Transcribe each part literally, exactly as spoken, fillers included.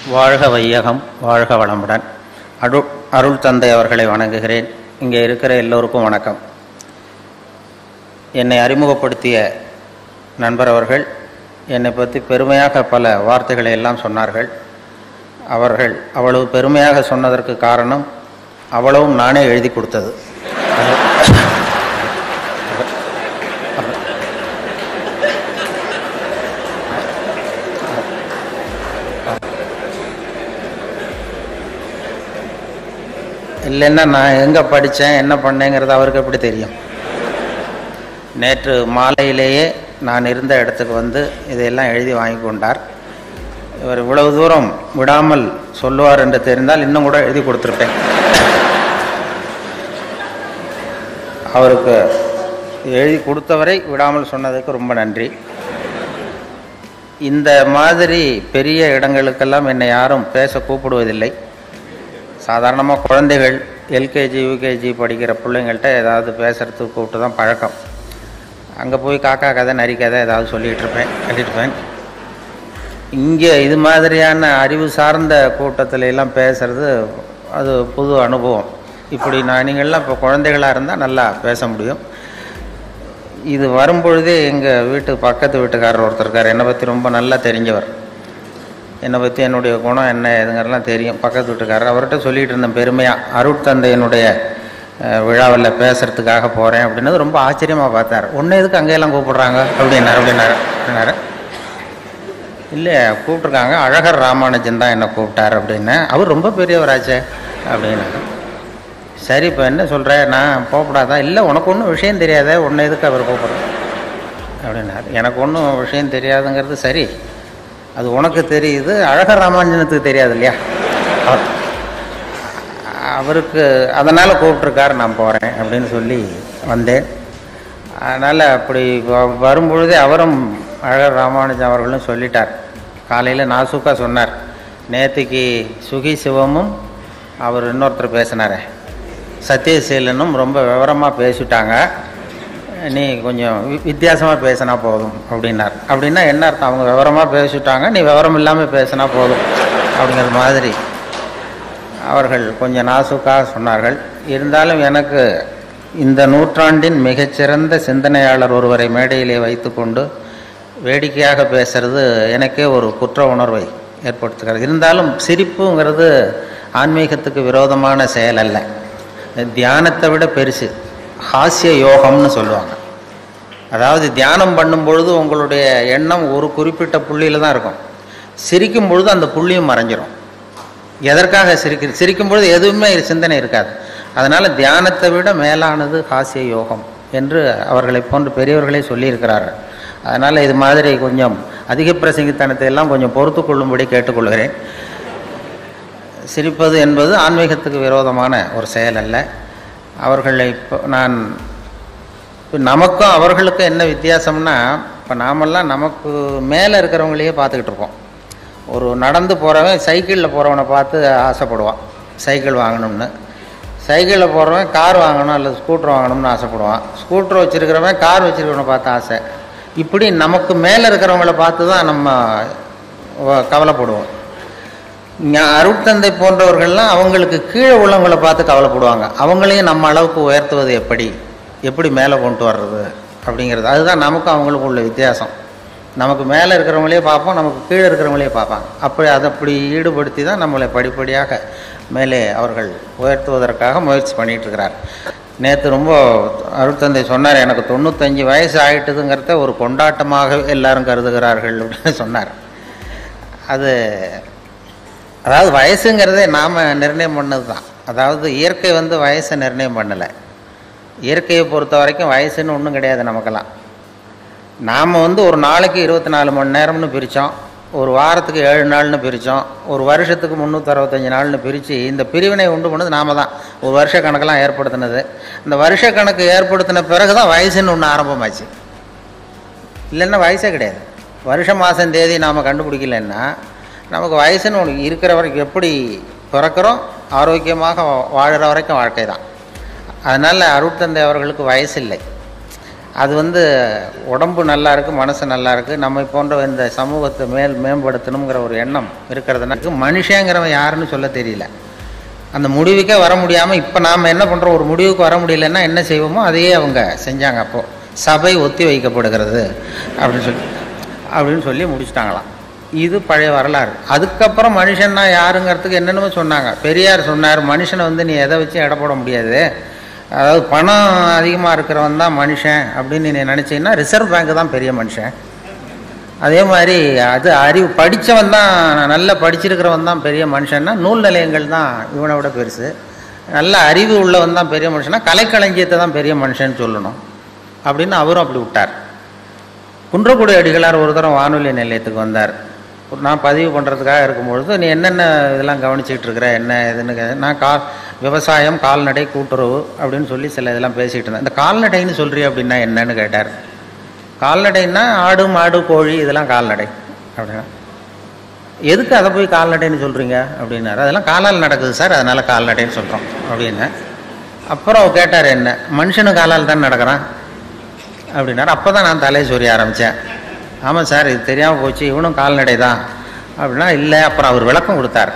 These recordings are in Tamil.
வாழ்க வையகம், வாழ்க வளமுடன். அருள் அருள் தந்தை அவர்களை வணங்குகிறேன். இங்கே இருக்கிற எல்லோருக்கும் வணக்கம். என்னை அறிமுகப்படுத்திய நண்பர் அவர்கள் என்னை பற்றி பெருமையாக பல வார்த்தைகளை எல்லாம் சொன்னார்கள். அவர்கள் அவ்வளவு பெருமையாக சொன்னதற்கு காரணம் அவ்வளவும் நானே எழுதி கொடுத்தது. இல்லைன்னா நான் எங்கே படித்தேன் என்ன பண்ணேங்கிறது அவருக்கு எப்படி தெரியும்? நேற்று மாலையிலேயே நான் இருந்த இடத்துக்கு வந்து இதையெல்லாம் எழுதி வாங்கி கொண்டார். இவர் இவ்வளவு தூரம் விடாமல் சொல்லுவார் என்று தெரிந்தால் இன்னும் கூட எழுதி கொடுத்துருப்பேன். அவருக்கு எழுதி கொடுத்தவரை விடாமல் சொன்னதுக்கு ரொம்ப நன்றி. இந்த மாதிரி பெரிய இடங்களுக்கெல்லாம் என்னை யாரும் பேச கூப்பிடுவதில்லை. சாதாரணமாக குழந்தைகள் எல்கேஜி யூகேஜி படிக்கிற பிள்ளைங்கள்ட்ட ஏதாவது பேசுகிறதுக்கு கூப்பிட்டு தான் பழக்கம். அங்கே போய் காக்கா கதை நரி கதை ஏதாவது சொல்லிகிட்டு இருப்பேன் எழுதிட்டுருப்பேன். இங்கே இது மாதிரியான அறிவு சார்ந்த கூட்டத்தில் எல்லாம் பேசுகிறது அது புது அனுபவம். இப்படி நான் நீங்கள்லாம் இப்போ குழந்தைகளாக இருந்தால் நல்லா பேச முடியும். இது வரும்பொழுதே எங்கள் வீட்டு பக்கத்து வீட்டுக்காரர் ஒருத்தர் இருக்கார். என்னை பற்றி ரொம்ப நல்லா தெரிஞ்சவர். என்னை பற்றி என்னுடைய குணம் என்ன எதுங்கிறலாம் தெரியும். பக்கத்து வீட்டுக்காரர் அவர்கிட்ட சொல்லிகிட்டு இருந்தேன் பெருமையாக, அருட்தந்தையினுடைய விழாவில் பேசுகிறதுக்காக போகிறேன் அப்படின்னது ரொம்ப ஆச்சரியமாக பார்த்தார். ஒன்று எதுக்கு அங்கேயெல்லாம் கூப்பிட்றாங்க அப்படின்னாரு அப்படின்னாரு அப்படின்னாரு இல்லை கூப்பிட்ருக்காங்க, அழகர் ராமானுஜன் தான் என்னை கூப்பிட்டார் அப்படின்னு. அவர் ரொம்ப பெரியவராச்சே அப்படின்னாரு. சரி இப்போ என்ன சொல்கிற, நான் போகக்கூடாதா? இல்லை உனக்கு ஒன்றும் விஷயம் தெரியாத, ஒன்று எதுக்கு அவர் கூப்பிட்றேன் அப்படின்னாரு. எனக்கு ஒன்றும் விஷயம் தெரியாதுங்கிறது சரி, அது உனக்கு தெரியுது, அழகர் ராமானுஜனுக்கு தெரியாது இல்லையா? அவருக்கு அதனால் கூப்பிட்ருக்காரு, நான் போகிறேன் அப்படின்னு சொல்லி வந்தேன். அதனால் அப்படி வரும்பொழுதே அவரும் அழகர் ராமானுஜன் அவர்களும் சொல்லிட்டார். காலையில் நாசுக்காக சொன்னார். நேற்றுக்கு சுகி சிவமும் அவர் இன்னொருத்தர் பேசினார், சத்யசீலனும் ரொம்ப விவரமாக பேசிட்டாங்க, நீ கொஞ்சம் வித்தியாசமாக பேசினா போதும் அப்படின்னார். அப்படின்னா என்ன அர்த்தம்? அவங்க விவரமாக பேசிட்டாங்க, நீ விவரம் இல்லாமல் பேசினா போதும் அப்படிங்கிற மாதிரி அவர்கள் கொஞ்சம் நாசுக்காக சொன்னார்கள். இருந்தாலும் எனக்கு இந்த நூற்றாண்டின் மிகச்சிறந்த சிந்தனையாளர் ஒருவரை மேடையிலே வைத்து கொண்டு வேடிக்கையாக பேசுறது எனக்கே ஒரு குற்ற உணர்வை ஏற்படுத்துகிறது. இருந்தாலும் சிரிப்புங்கிறது ஆன்மீகத்துக்கு விரோதமான செயல் அல்ல. தியானத்தை விட பெருசு ஹாஸ்ய யோகம்னு சொல்லுவாங்க. அதாவது தியானம் பண்ணும் பொழுது உங்களுடைய எண்ணம் ஒரு குறிப்பிட்ட புள்ளியில் தான் இருக்கும். சிரிக்கும் பொழுது அந்த புள்ளியும் மறைஞ்சிரும். எதற்காக சிரிக்க சிரிக்கும் பொழுது எதுவுமே சிந்தனை இருக்காது. அதனால் தியானத்தை விட மேலானது ஹாஸ்ய யோகம் என்று அவர்களை போன்று பெரியவர்களே சொல்லியிருக்கிறார்கள். அதனால் இது மாதிரி கொஞ்சம் அதிக பிரசங்கித்தனத்தை எல்லாம் கொஞ்சம் பொறுத்து கொள்ளும்படி கேட்டுக்கொள்கிறேன். சிரிப்பது என்பது ஆன்மீகத்துக்கு விரோதமான ஒரு செயல் அல்ல. அவர்களை இப்போ நான் நமக்கும் அவர்களுக்கும் என்ன வித்தியாசம்னா, இப்போ நாமெல்லாம் நமக்கு மேலே இருக்கிறவங்களையே பார்த்துக்கிட்டு இருப்போம். ஒரு நடந்து போகிறவன் சைக்கிளில் போகிறவனை பார்த்து ஆசைப்படுவான் சைக்கிள் வாங்கணும்னு. சைக்கிளில் போகிறவன் கார் வாங்கணும் அல்லது ஸ்கூட்டர் வாங்கணும்னு ஆசைப்படுவான். ஸ்கூட்டர் வச்சுருக்கிறவன் கார் வச்சுருக்கிறவனை பார்த்து ஆசை. இப்படி நமக்கு மேலே இருக்கிறவங்கள பார்த்து தான் நம்ம கவலைப்படுவோம். அருட்தந்தை போன்றவர்கள்லாம் அவங்களுக்கு கீழே உள்ளவங்களை பார்த்து கவலைப்படுவாங்க. அவங்களையும் நம்ம அளவுக்கு உயர்த்துவது எப்படி, எப்படி மேலே கொண்டு வர்றது அப்படிங்கிறது. அதுதான் நமக்கும் அவங்களுக்கும் உள்ள வித்தியாசம். நமக்கு மேலே இருக்கிறவங்களே பார்ப்போம், நமக்கு கீழே இருக்கிறவங்களே பார்ப்பாங்க. அப்படி அதை அப்படி ஈடுபடுத்தி தான் நம்மளை படிப்படியாக மேலே அவர்கள் உயர்த்துவதற்காக முயற்சி பண்ணிகிட்ருக்கிறார். நேற்று ரொம்ப அருட்தந்தை சொன்னார், எனக்கு தொண்ணூத்தஞ்சு வயசு ஆகிட்டுதுங்கிறத ஒரு கொண்டாட்டமாக எல்லாரும் கருதுகிறார்கள் அப்படின்னு சொன்னார். அது அதாவது வயசுங்கிறதே நாம் நிர்ணயம் பண்ணது தான். அதாவது இயற்கை வந்து வயசை நிர்ணயம் பண்ணலை. இயற்கையை பொறுத்த வரைக்கும் வயசுன்னு ஒன்றும் கிடையாது நமக்கெல்லாம். நாம் வந்து ஒரு நாளைக்கு இருபத்தி நாலு மணி நேரம்னு பிரித்தோம், ஒரு வாரத்துக்கு ஏழு நாள்னு பிரித்தோம், ஒரு வருஷத்துக்கு முந்நூற்றி அறுபத்தஞ்சு நாள்னு பிரித்து இந்த பிரிவினை உண்டு பண்ணது நாம தான். ஒரு வருஷ கணக்கெல்லாம் ஏற்படுத்தினது. இந்த வருஷ கணக்கு ஏற்படுத்தின பிறகு தான் வயசுன்னு ஒன்று ஆரம்பமாச்சு. இல்லைன்னா வயசே கிடையாது. வருஷ மாதம் தேதி நாம் கண்டுபிடிக்கலன்னா நமக்கு வயசுன்னு ஒன்று இருக்கிற வரைக்கும் எப்படி பிறக்கிறோம், ஆரோக்கியமாக வாழ்கிற வரைக்கும் வாழ்க்கை தான். அதனால் அருட்தந்தை அவர்களுக்கு வயசு இல்லை. அது வந்து உடம்பு நல்லா இருக்குது, மனசு நல்லா இருக்குது, நம்ம போன்ற இந்த சமூகத்தை மேல் மேம்படுத்தணுங்கிற ஒரு எண்ணம் இருக்கிறதுனால மனுஷங்கிறவன் யாருன்னு சொல்ல தெரியல. அந்த முடிவுக்கே வர முடியாமல் இப்போ நாம் என்ன பண்ணுறோம், ஒரு முடிவுக்கு வர முடியலன்னா என்ன செய்வோமோ அதையே அவங்க செஞ்சாங்க. அப்போது சபை ஒத்தி வைக்கப்படுகிறது அப்படின்னு சொல்லி அப்படின்னு சொல்லி முடிச்சுட்டாங்களாம். இது பழைய வரலாறு. அதுக்கப்புறம் மனுஷன்னா யாருங்கிறதுக்கு என்னென்னமோ சொன்னாங்க. பெரியார் சொன்னார், மனுஷனை வந்து நீ எதை வச்சு எடை போட முடியாது, அதாவது பணம் அதிகமாக இருக்கிறவன் தான் மனுஷன் அப்படின்னு நீ நினச்சிங்கன்னா ரிசர்வ் பேங்க் தான் பெரிய மனுஷன். அதே மாதிரி அது அறிவு படித்தவன் தான், நல்லா படிச்சிருக்கிறவன் தான் பெரிய மனுஷன்னா நூல் நிலையங்கள் தான் இவனை விட பெருசு. நல்ல அறிவு உள்ளவன் தான் பெரிய மனுஷனா கலைக்களஞ்சியத்தை தான் பெரிய மனுஷன்னு சொல்லணும் அப்படின்னு அவரும் அப்படி விட்டார். குன்றக்குடி அடிகளார் ஒரு தரம் வானொலி நிலையத்துக்கு வந்தார். நான் பதிவு பண்ணுறதுக்காக இருக்கும்பொழுது நீ என்னென்ன இதெல்லாம் கவனிச்சிக்கிட்டு இருக்கிற என்ன இதுன்னு கே நான் கா விவசாயம் கால்நடை கூட்டுறவு அப்படின்னு சொல்லி சில இதெல்லாம் பேசிகிட்டு இருந்தேன். இந்த கால்நடைன்னு சொல்கிறீ அப்படின்னா என்னன்னு கேட்டார். கால்நடைன்னா ஆடு மாடு கோழி இதெல்லாம் கால்நடை அப்படின்னா, எதுக்கு அதை போய் கால்நடைன்னு சொல்கிறீங்க அப்படின்னாரு. அதெல்லாம் காலால் நடக்குது சார், அதனால் கால்நடைன்னு சொல்கிறோம் அப்படின்னு. அப்புறம் கேட்டார், என்ன மனுஷனும் காலால் தான் நடக்கிறான் அப்படின்னாரு. அப்போ தான் நான் தலையை சொரிய ஆரம்பித்தேன். ஆமாம் சார், இது தெரியாமல் போச்சு, இவனும் கால்நடை தான் அப்படின்னா. இல்லை, அப்புறம் அவர் விளக்கம் கொடுத்தார்.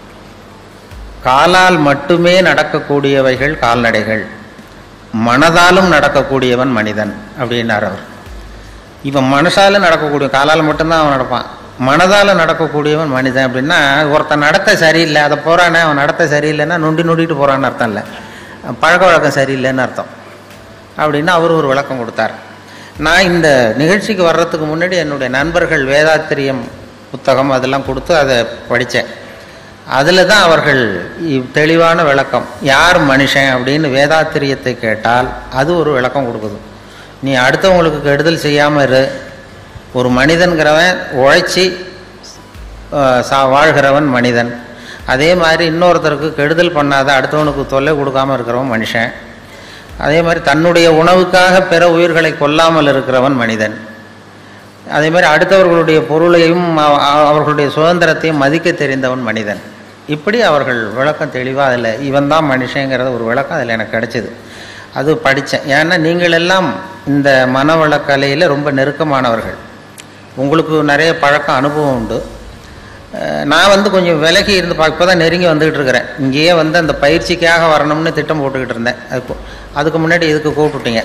காலால் மட்டுமே நடக்கக்கூடியவைகள் கால்நடைகள், மனதாலும் நடக்கக்கூடியவன் மனிதன் அப்படின்னார் அவர். இவன் மனசால நடக்கக்கூடிய, காலால் மட்டும்தான் அவன் நடப்பான், மனதால் நடக்கக்கூடியவன் மனிதன் அப்படின்னா ஒருத்தன் நடத்த சரியில்லை, அதை போகிறானே அவன் நடத்த சரியில்லைன்னா நொண்டி நொண்டிட்டு போகிறான்னு அர்த்தம் இல்லை, பழக்க வழக்கம் சரியில்லைன்னு அர்த்தம் அப்படின்னு அவர் ஒரு விளக்கம் கொடுத்தார். நான் இந்த நிகழ்ச்சிக்கு வர்றதுக்கு முன்னாடி என்னுடைய நண்பர்கள் வேதாத்திரியம் புத்தகம் அதெல்லாம் கொடுத்து அதை படித்தேன். அதில் தான் அவர்கள் தெளிவான விளக்கம், யார் மனுஷன் அப்படின்னு வேதாத்திரியத்தை கேட்டால் அது ஒரு விளக்கம் கொடுக்குது. நீ அடுத்தவங்களுக்கு கெடுதல் செய்யாமல் இரு, ஒரு மனிதன்கிறவன் உழைச்சி சா வாழ்கிறவன் மனிதன். அதே மாதிரி இன்னொருத்தருக்கு கெடுதல் பண்ணாத, அடுத்தவனுக்கு தொல்லை கொடுக்காமல் இருக்கிறவன் மனுஷன். அதே மாதிரி தன்னுடைய உணவுக்காக பிற உயிர்களை கொல்லாமல் இருக்கிறவன் மனிதன். அதே மாதிரி அடுத்தவர்களுடைய பொருளையும் அவர்களுடைய சுதந்திரத்தையும் மதிக்க தெரிந்தவன் மனிதன். இப்படி அவர்கள் விளக்கம் தெளிவாக அதில் இவன் தான் மனுஷங்கிறத ஒரு விளக்கம் அதில் எனக்கு கிடைச்சிது. அது படித்தேன். ஏன்னா நீங்கள் எல்லாம் இந்த மனவளக்கலையில் ரொம்ப நெருக்கமானவர்கள், உங்களுக்கு நிறைய பழக்கம் அனுபவம் உண்டு. நான் வந்து கொஞ்சம் விலகி இருந்து பா இப்போ தான் நெருங்கி வந்துக்கிட்டு இருக்கிறேன். இங்கேயே வந்து அந்த பயிற்சிக்காக வரணும்னு திட்டம் போட்டுக்கிட்டு இருந்தேன். அதுக்கு அதுக்கு முன்னாடி இதுக்கு கூப்பிட்டுட்டீங்க.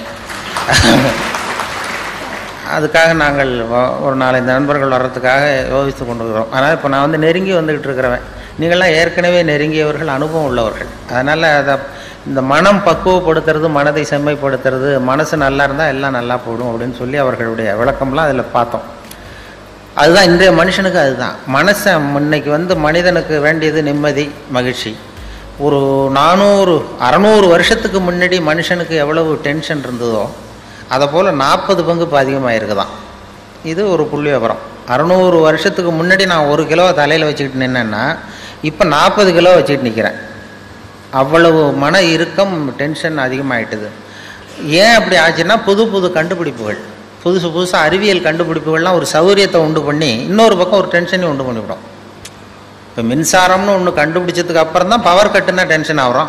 அதுக்காக நாங்கள் ஒரு நாலஞ்சு நண்பர்கள் வர்றதுக்காக யோசித்து கொண்டு இருக்கிறோம். ஆனால் இப்போ நான் வந்து நெருங்கி வந்துக்கிட்டு இருக்கிறவன், நீங்கள்லாம் ஏற்கனவே நெருங்கியவர்கள், அனுபவம் உள்ளவர்கள். அதனால் அதை இந்த மனம் பக்குவப்படுத்துறது, மனதை செம்மைப்படுத்துறது, மனசு நல்லா இருந்தால் எல்லாம் நல்லா போடும் அப்படின்னு சொல்லி அவர்களுடைய விளக்கம்லாம் அதில் பார்த்தோம். அதுதான் இன்றைய மனுஷனுக்கு, அதுதான் மனசை. இன்னைக்கு வந்து மனிதனுக்கு வேண்டியது நிம்மதி, மகிழ்ச்சி. ஒரு நானூறு அறநூறு வருஷத்துக்கு முன்னாடி மனுஷனுக்கு எவ்வளவு டென்ஷன் இருந்ததோ அதை போல் நாற்பது பங்கு இப்போ அதிகமாக இருக்குதான். இது ஒரு புள்ளி விவரம். அறநூறு வருஷத்துக்கு முன்னாடி நான் ஒரு கிலோ தலையில் வச்சுக்கிட்டு நின்னேன்னா இப்போ நாற்பது கிலோ வச்சுக்கிட்டு நிற்கிறேன். அவ்வளவு மன இறுக்கம், டென்ஷன் அதிகமாகிட்டுது. ஏன் அப்படி ஆச்சுன்னா புது புது கண்டுபிடிப்புகள், புதுசு புதுசாக அறிவியல் கண்டுபிடிப்புகள்லாம் ஒரு சௌகரியத்தை உண்டு பண்ணி இன்னொரு பக்கம் ஒரு டென்ஷனையும் உண்டு பண்ணிவிடும். இப்போ மின்சாரம்னு ஒன்று கண்டுபிடிச்சதுக்கு அப்புறம் தான் பவர் கட்டுனா டென்ஷன் ஆகிறோம்,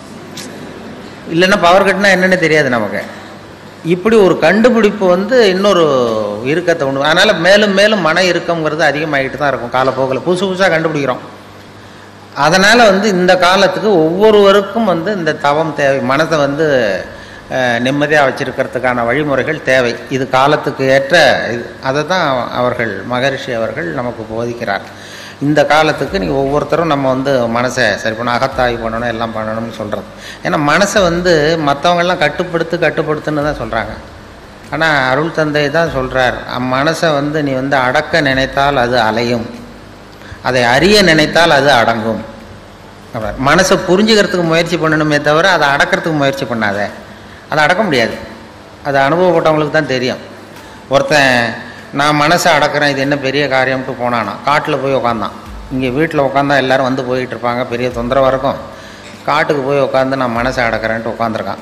இல்லைன்னா பவர் கட்டுனா என்னென்னு தெரியாது நமக்கு. இப்படி ஒரு கண்டுபிடிப்பு வந்து இன்னொரு இறுக்கத்தை உண்டு. அதனால் மேலும் மேலும் மன இறுக்கம்ங்கிறது அதிகமாகிட்டு தான் இருக்கும் காலப்போக்கில், புதுசு புதுசாக கண்டுபிடிக்கிறோம். அதனால் வந்து இந்த காலத்துக்கு ஒவ்வொருவருக்கும் வந்து இந்த தவம் தேவை, மனதை வந்து நிம்மதியாக வச்சிருக்கிறதுக்கான வழிமுறைகள் தேவை. இது காலத்துக்கு ஏற்ற இது, அதை தான் அவர்கள் மகரிஷி அவர்கள் நமக்கு போதிக்கிறார். இந்த காலத்துக்கு நீங்கள் ஒவ்வொருத்தரும் நம்ம வந்து மனசை சரி பண்ணணும், அகத்தாய்வு பண்ணணும், எல்லாம் பண்ணணும்னு சொல்கிறது. ஏன்னா மனசை வந்து மற்றவங்கெல்லாம் கட்டுப்படுத்து கட்டுப்படுத்துன்னு தான் சொல்கிறாங்க. ஆனால் அருள் தந்தை தான் சொல்கிறார், மனசை வந்து நீ வந்து அடக்க நினைத்தால் அது அலையும், அதை அறிய நினைத்தால் அது அடங்கும். மனசை புரிஞ்சுக்கிறதுக்கு முயற்சி பண்ணணுமே தவிர அதை அடக்கிறதுக்கு முயற்சி பண்ணாத, அதை அடக்க முடியாது. அது அனுபவப்பட்டவங்களுக்கு தான் தெரியும். ஒருத்தன் நான் மனசை அடக்கிறேன், இது என்ன பெரிய காரியம்ட்டு போனானா, காட்டில் போய் உட்காந்தான். இங்கே வீட்டில் உட்காந்தா எல்லோரும் வந்து போயிட்டு இருப்பாங்க, பெரிய தொந்தரவாக இருக்கும். காட்டுக்கு போய் உட்காந்து நான் மனசை அடக்கிறேன்ட்டு உட்காந்துருக்கான்.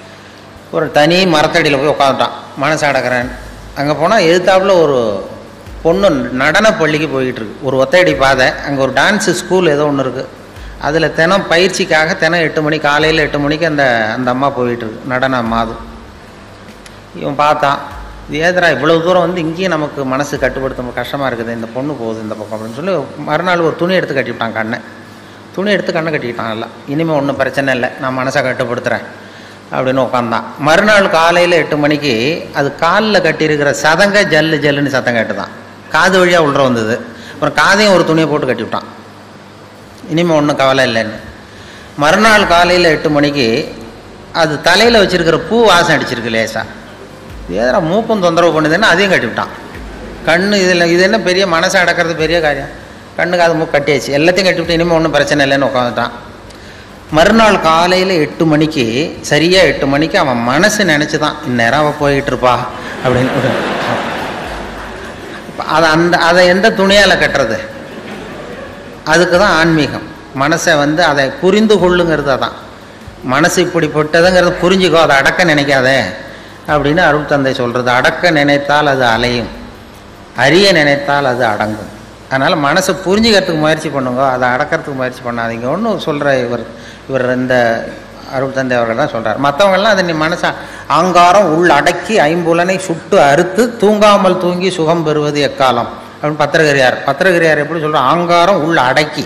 ஒரு தனி மரத்தடியில் போய் உட்காந்துட்டான், மனசை அடக்கிறேன். அங்கே போனால் எதிர்த்தாப்புல ஒரு பொண்ணு நடன பள்ளிக்கு போய்கிட்டு இருக்கு, ஒரு ஒத்தையடி பாதை. அங்கே ஒரு டான்ஸு ஸ்கூல் ஏதோ ஒன்று இருக்குது. அதில் தினம் பயிற்சிக்காக தினம் எட்டு மணி காலையில் எட்டு மணிக்கு அந்த அந்த அம்மா போயிட்டுருக்கு, நடன மாது. இவன் பார்த்தான், இது ஏதரா இவ்வளோ தூரம் வந்து இங்கேயும் நமக்கு மனசு கட்டுப்படுத்த கஷ்டமாக இருக்குது, இந்த பொண்ணு போகுது இந்த பக்கம் அப்படின்னு சொல்லி மறுநாள் ஒரு துணி எடுத்து கட்டிவிட்டான். கண்ணை துணி எடுத்து கண்ணை கட்டிக்கிட்டான். இல்லை இனிமேல் ஒன்றும் பிரச்சனை இல்லை, நான் மனசை கட்டுப்படுத்துகிறேன் அப்படின்னு உட்காந்தான். மறுநாள் காலையில் எட்டு மணிக்கு அது காலில் கட்டியிருக்கிற சதங்க ஜல்லு ஜல்லுன்னு சத்தம் கேட்டுதான். காது வழியாக உள்ள வந்தது. அப்புறம் காதையும் ஒரு துணியை போட்டு கட்டிவிட்டான். இனிமேல் ஒன்றும் கவலை இல்லைன்னு. மறுநாள் காலையில் எட்டு மணிக்கு அது தலையில் வச்சுருக்கிற பூ வாசம் அடிச்சிருக்கு லேசாக. ஏதா மூக்கும் தொந்தரவு பண்ணுதுன்னு அதையும் கட்டிவிட்டான். கண்ணு இதில் இது என்ன பெரிய மனசை அடக்கிறது பெரிய காரியம். கண்ணுக்கு அது மூக்கு கட்டியாச்சு, எல்லாத்தையும் கட்டிவிட்டு இனிமேல் ஒன்றும் பிரச்சனை இல்லைன்னு உட்காந்துட்டான். மறுநாள் காலையில் எட்டு மணிக்கு சரியாக எட்டு மணிக்கு அவன் மனசு நினச்சி தான் இந்நேரம் அவள் போய்கிட்டு இருப்பா அப்படின்னு. அதை அந்த அதை எந்த துணியால் கட்டுறது? அதுக்கு தான் ஆன்மீகம். மனசை வந்து அதை புரிந்து கொள்ளுங்கிறது. அதான் மனசு இப்படிப்பட்டதுங்கிறது புரிஞ்சுக்கோ, அதை அடக்க நினைக்காதே அப்படின்னு அருள் தந்தை சொல்கிறது. அடக்க நினைத்தால் அது அலையும், அறிய நினைத்தால் அது அடங்கும். அதனால் மனசை புரிஞ்சுக்கிறதுக்கு முயற்சி பண்ணுங்க, அதை அடக்கிறதுக்கு முயற்சி பண்ணாதீங்க ஒன்று சொல்கிற இவர் இவர் இந்த அருள் தந்தை அவர்கள் தான் சொல்கிறார். மற்றவங்கள்லாம் அதை நீ மனசை ஆங்காரம் உள் அடக்கி ஐம்புலனை சுட்டு அறுத்து தூங்காமல் தூங்கி சுகம் பெறுவது எக்காலம் அப்படின்னு பத்திரகிரியார் பத்திரகிரியார் எப்படி சொல்கிறார்? ஆங்காரம் உள் அடக்கி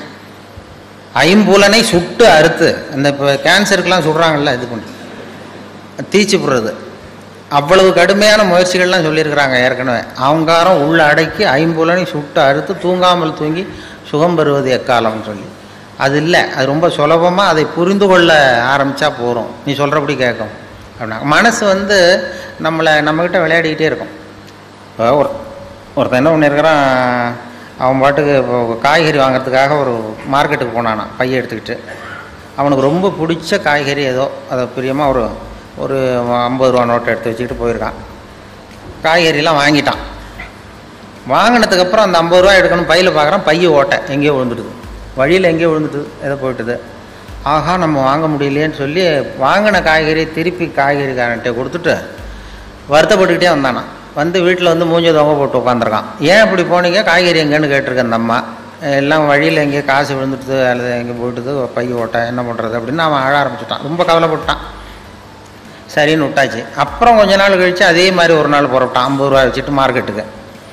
ஐம்புலனை சுட்டு அறுத்து, அந்த இப்போ கேன்சருக்கெலாம் சுடுறாங்கல்ல, இது பண்ணி தீச்சு போடுறது, அவ்வளவு கடுமையான முயற்சிகள்லாம் சொல்லியிருக்கிறாங்க ஏற்கனவே. ஆங்காரம் உள்ள அடக்கி ஐம்புலனை சுட்டு அறுத்து தூங்காமல் தூங்கி சுகம் பெறுவது எக்காலம்னு சொல்லி. அது இல்லை, அது ரொம்ப சுலபமாக அதை புரிந்து கொள்ள ஆரம்பித்தா போகிறோம், நீ சொல்கிறபடி கேட்கும் அப்படின்னா. மனசு வந்து நம்மளை நம்மக்கிட்ட விளையாடிக்கிட்டே இருக்கும். இப்போ ஒரு ஒருத்தன் என்ன பண்ணியிருக்கிறான், அவன் பாட்டுக்கு இப்போ காய்கறி வாங்கிறதுக்காக ஒரு மார்க்கெட்டுக்கு போனானா பையை எடுத்துக்கிட்டு. அவனுக்கு ரொம்ப பிடிச்ச காய்கறி ஏதோ அதை பிரியமாக ஒரு ஒரு ஐம்பது ரூபா நோட்டை எடுத்து வச்சுக்கிட்டு போயிருக்கான். காய்கறிலாம் வாங்கிட்டான். வாங்கினதுக்கப்புறம் அந்த ஐம்பது ரூபா எடுக்கணும், பையில் பார்க்குறான், பையை ஓட்டை எங்கேயோ விழுந்துடுது, வழியில் எங்கேயோ விழுந்துட்டு ஏதோ போயிட்டுது. ஆஹா நம்ம வாங்க முடியலையேன்னு சொல்லி வாங்கின காய்கறி திருப்பி காய்கறிக்காரன்ட்டே கொடுத்துட்டு வருத்தப்பட்டுக்கிட்டே வந்தானா. வந்து வீட்டில் வந்து மூஞ்சி தொங்க போட்டு உட்காந்துருக்கான். ஏன் இப்படி போனீங்க, காய்கறி எங்கேன்னு கேட்டிருக்கேன் அந்த அம்மா. எல்லாம் வழியில் எங்கேயோ காசு விழுந்துட்டுது அல்லது எங்கே போயிட்டுது, பை ஓட்டை என்ன பண்ணுறது அப்படின்னு அவன் அழ ஆரம்பிச்சுட்டான். ரொம்ப கவலைப்பட்டான். சரின்னு விட்டாச்சு. அப்புறம் கொஞ்ச நாள் கழித்து அதே மாதிரி ஒரு நாள் புறப்பட்டான் ஐம்பது ரூபா வச்சுட்டு மார்க்கெட்டுக்கு.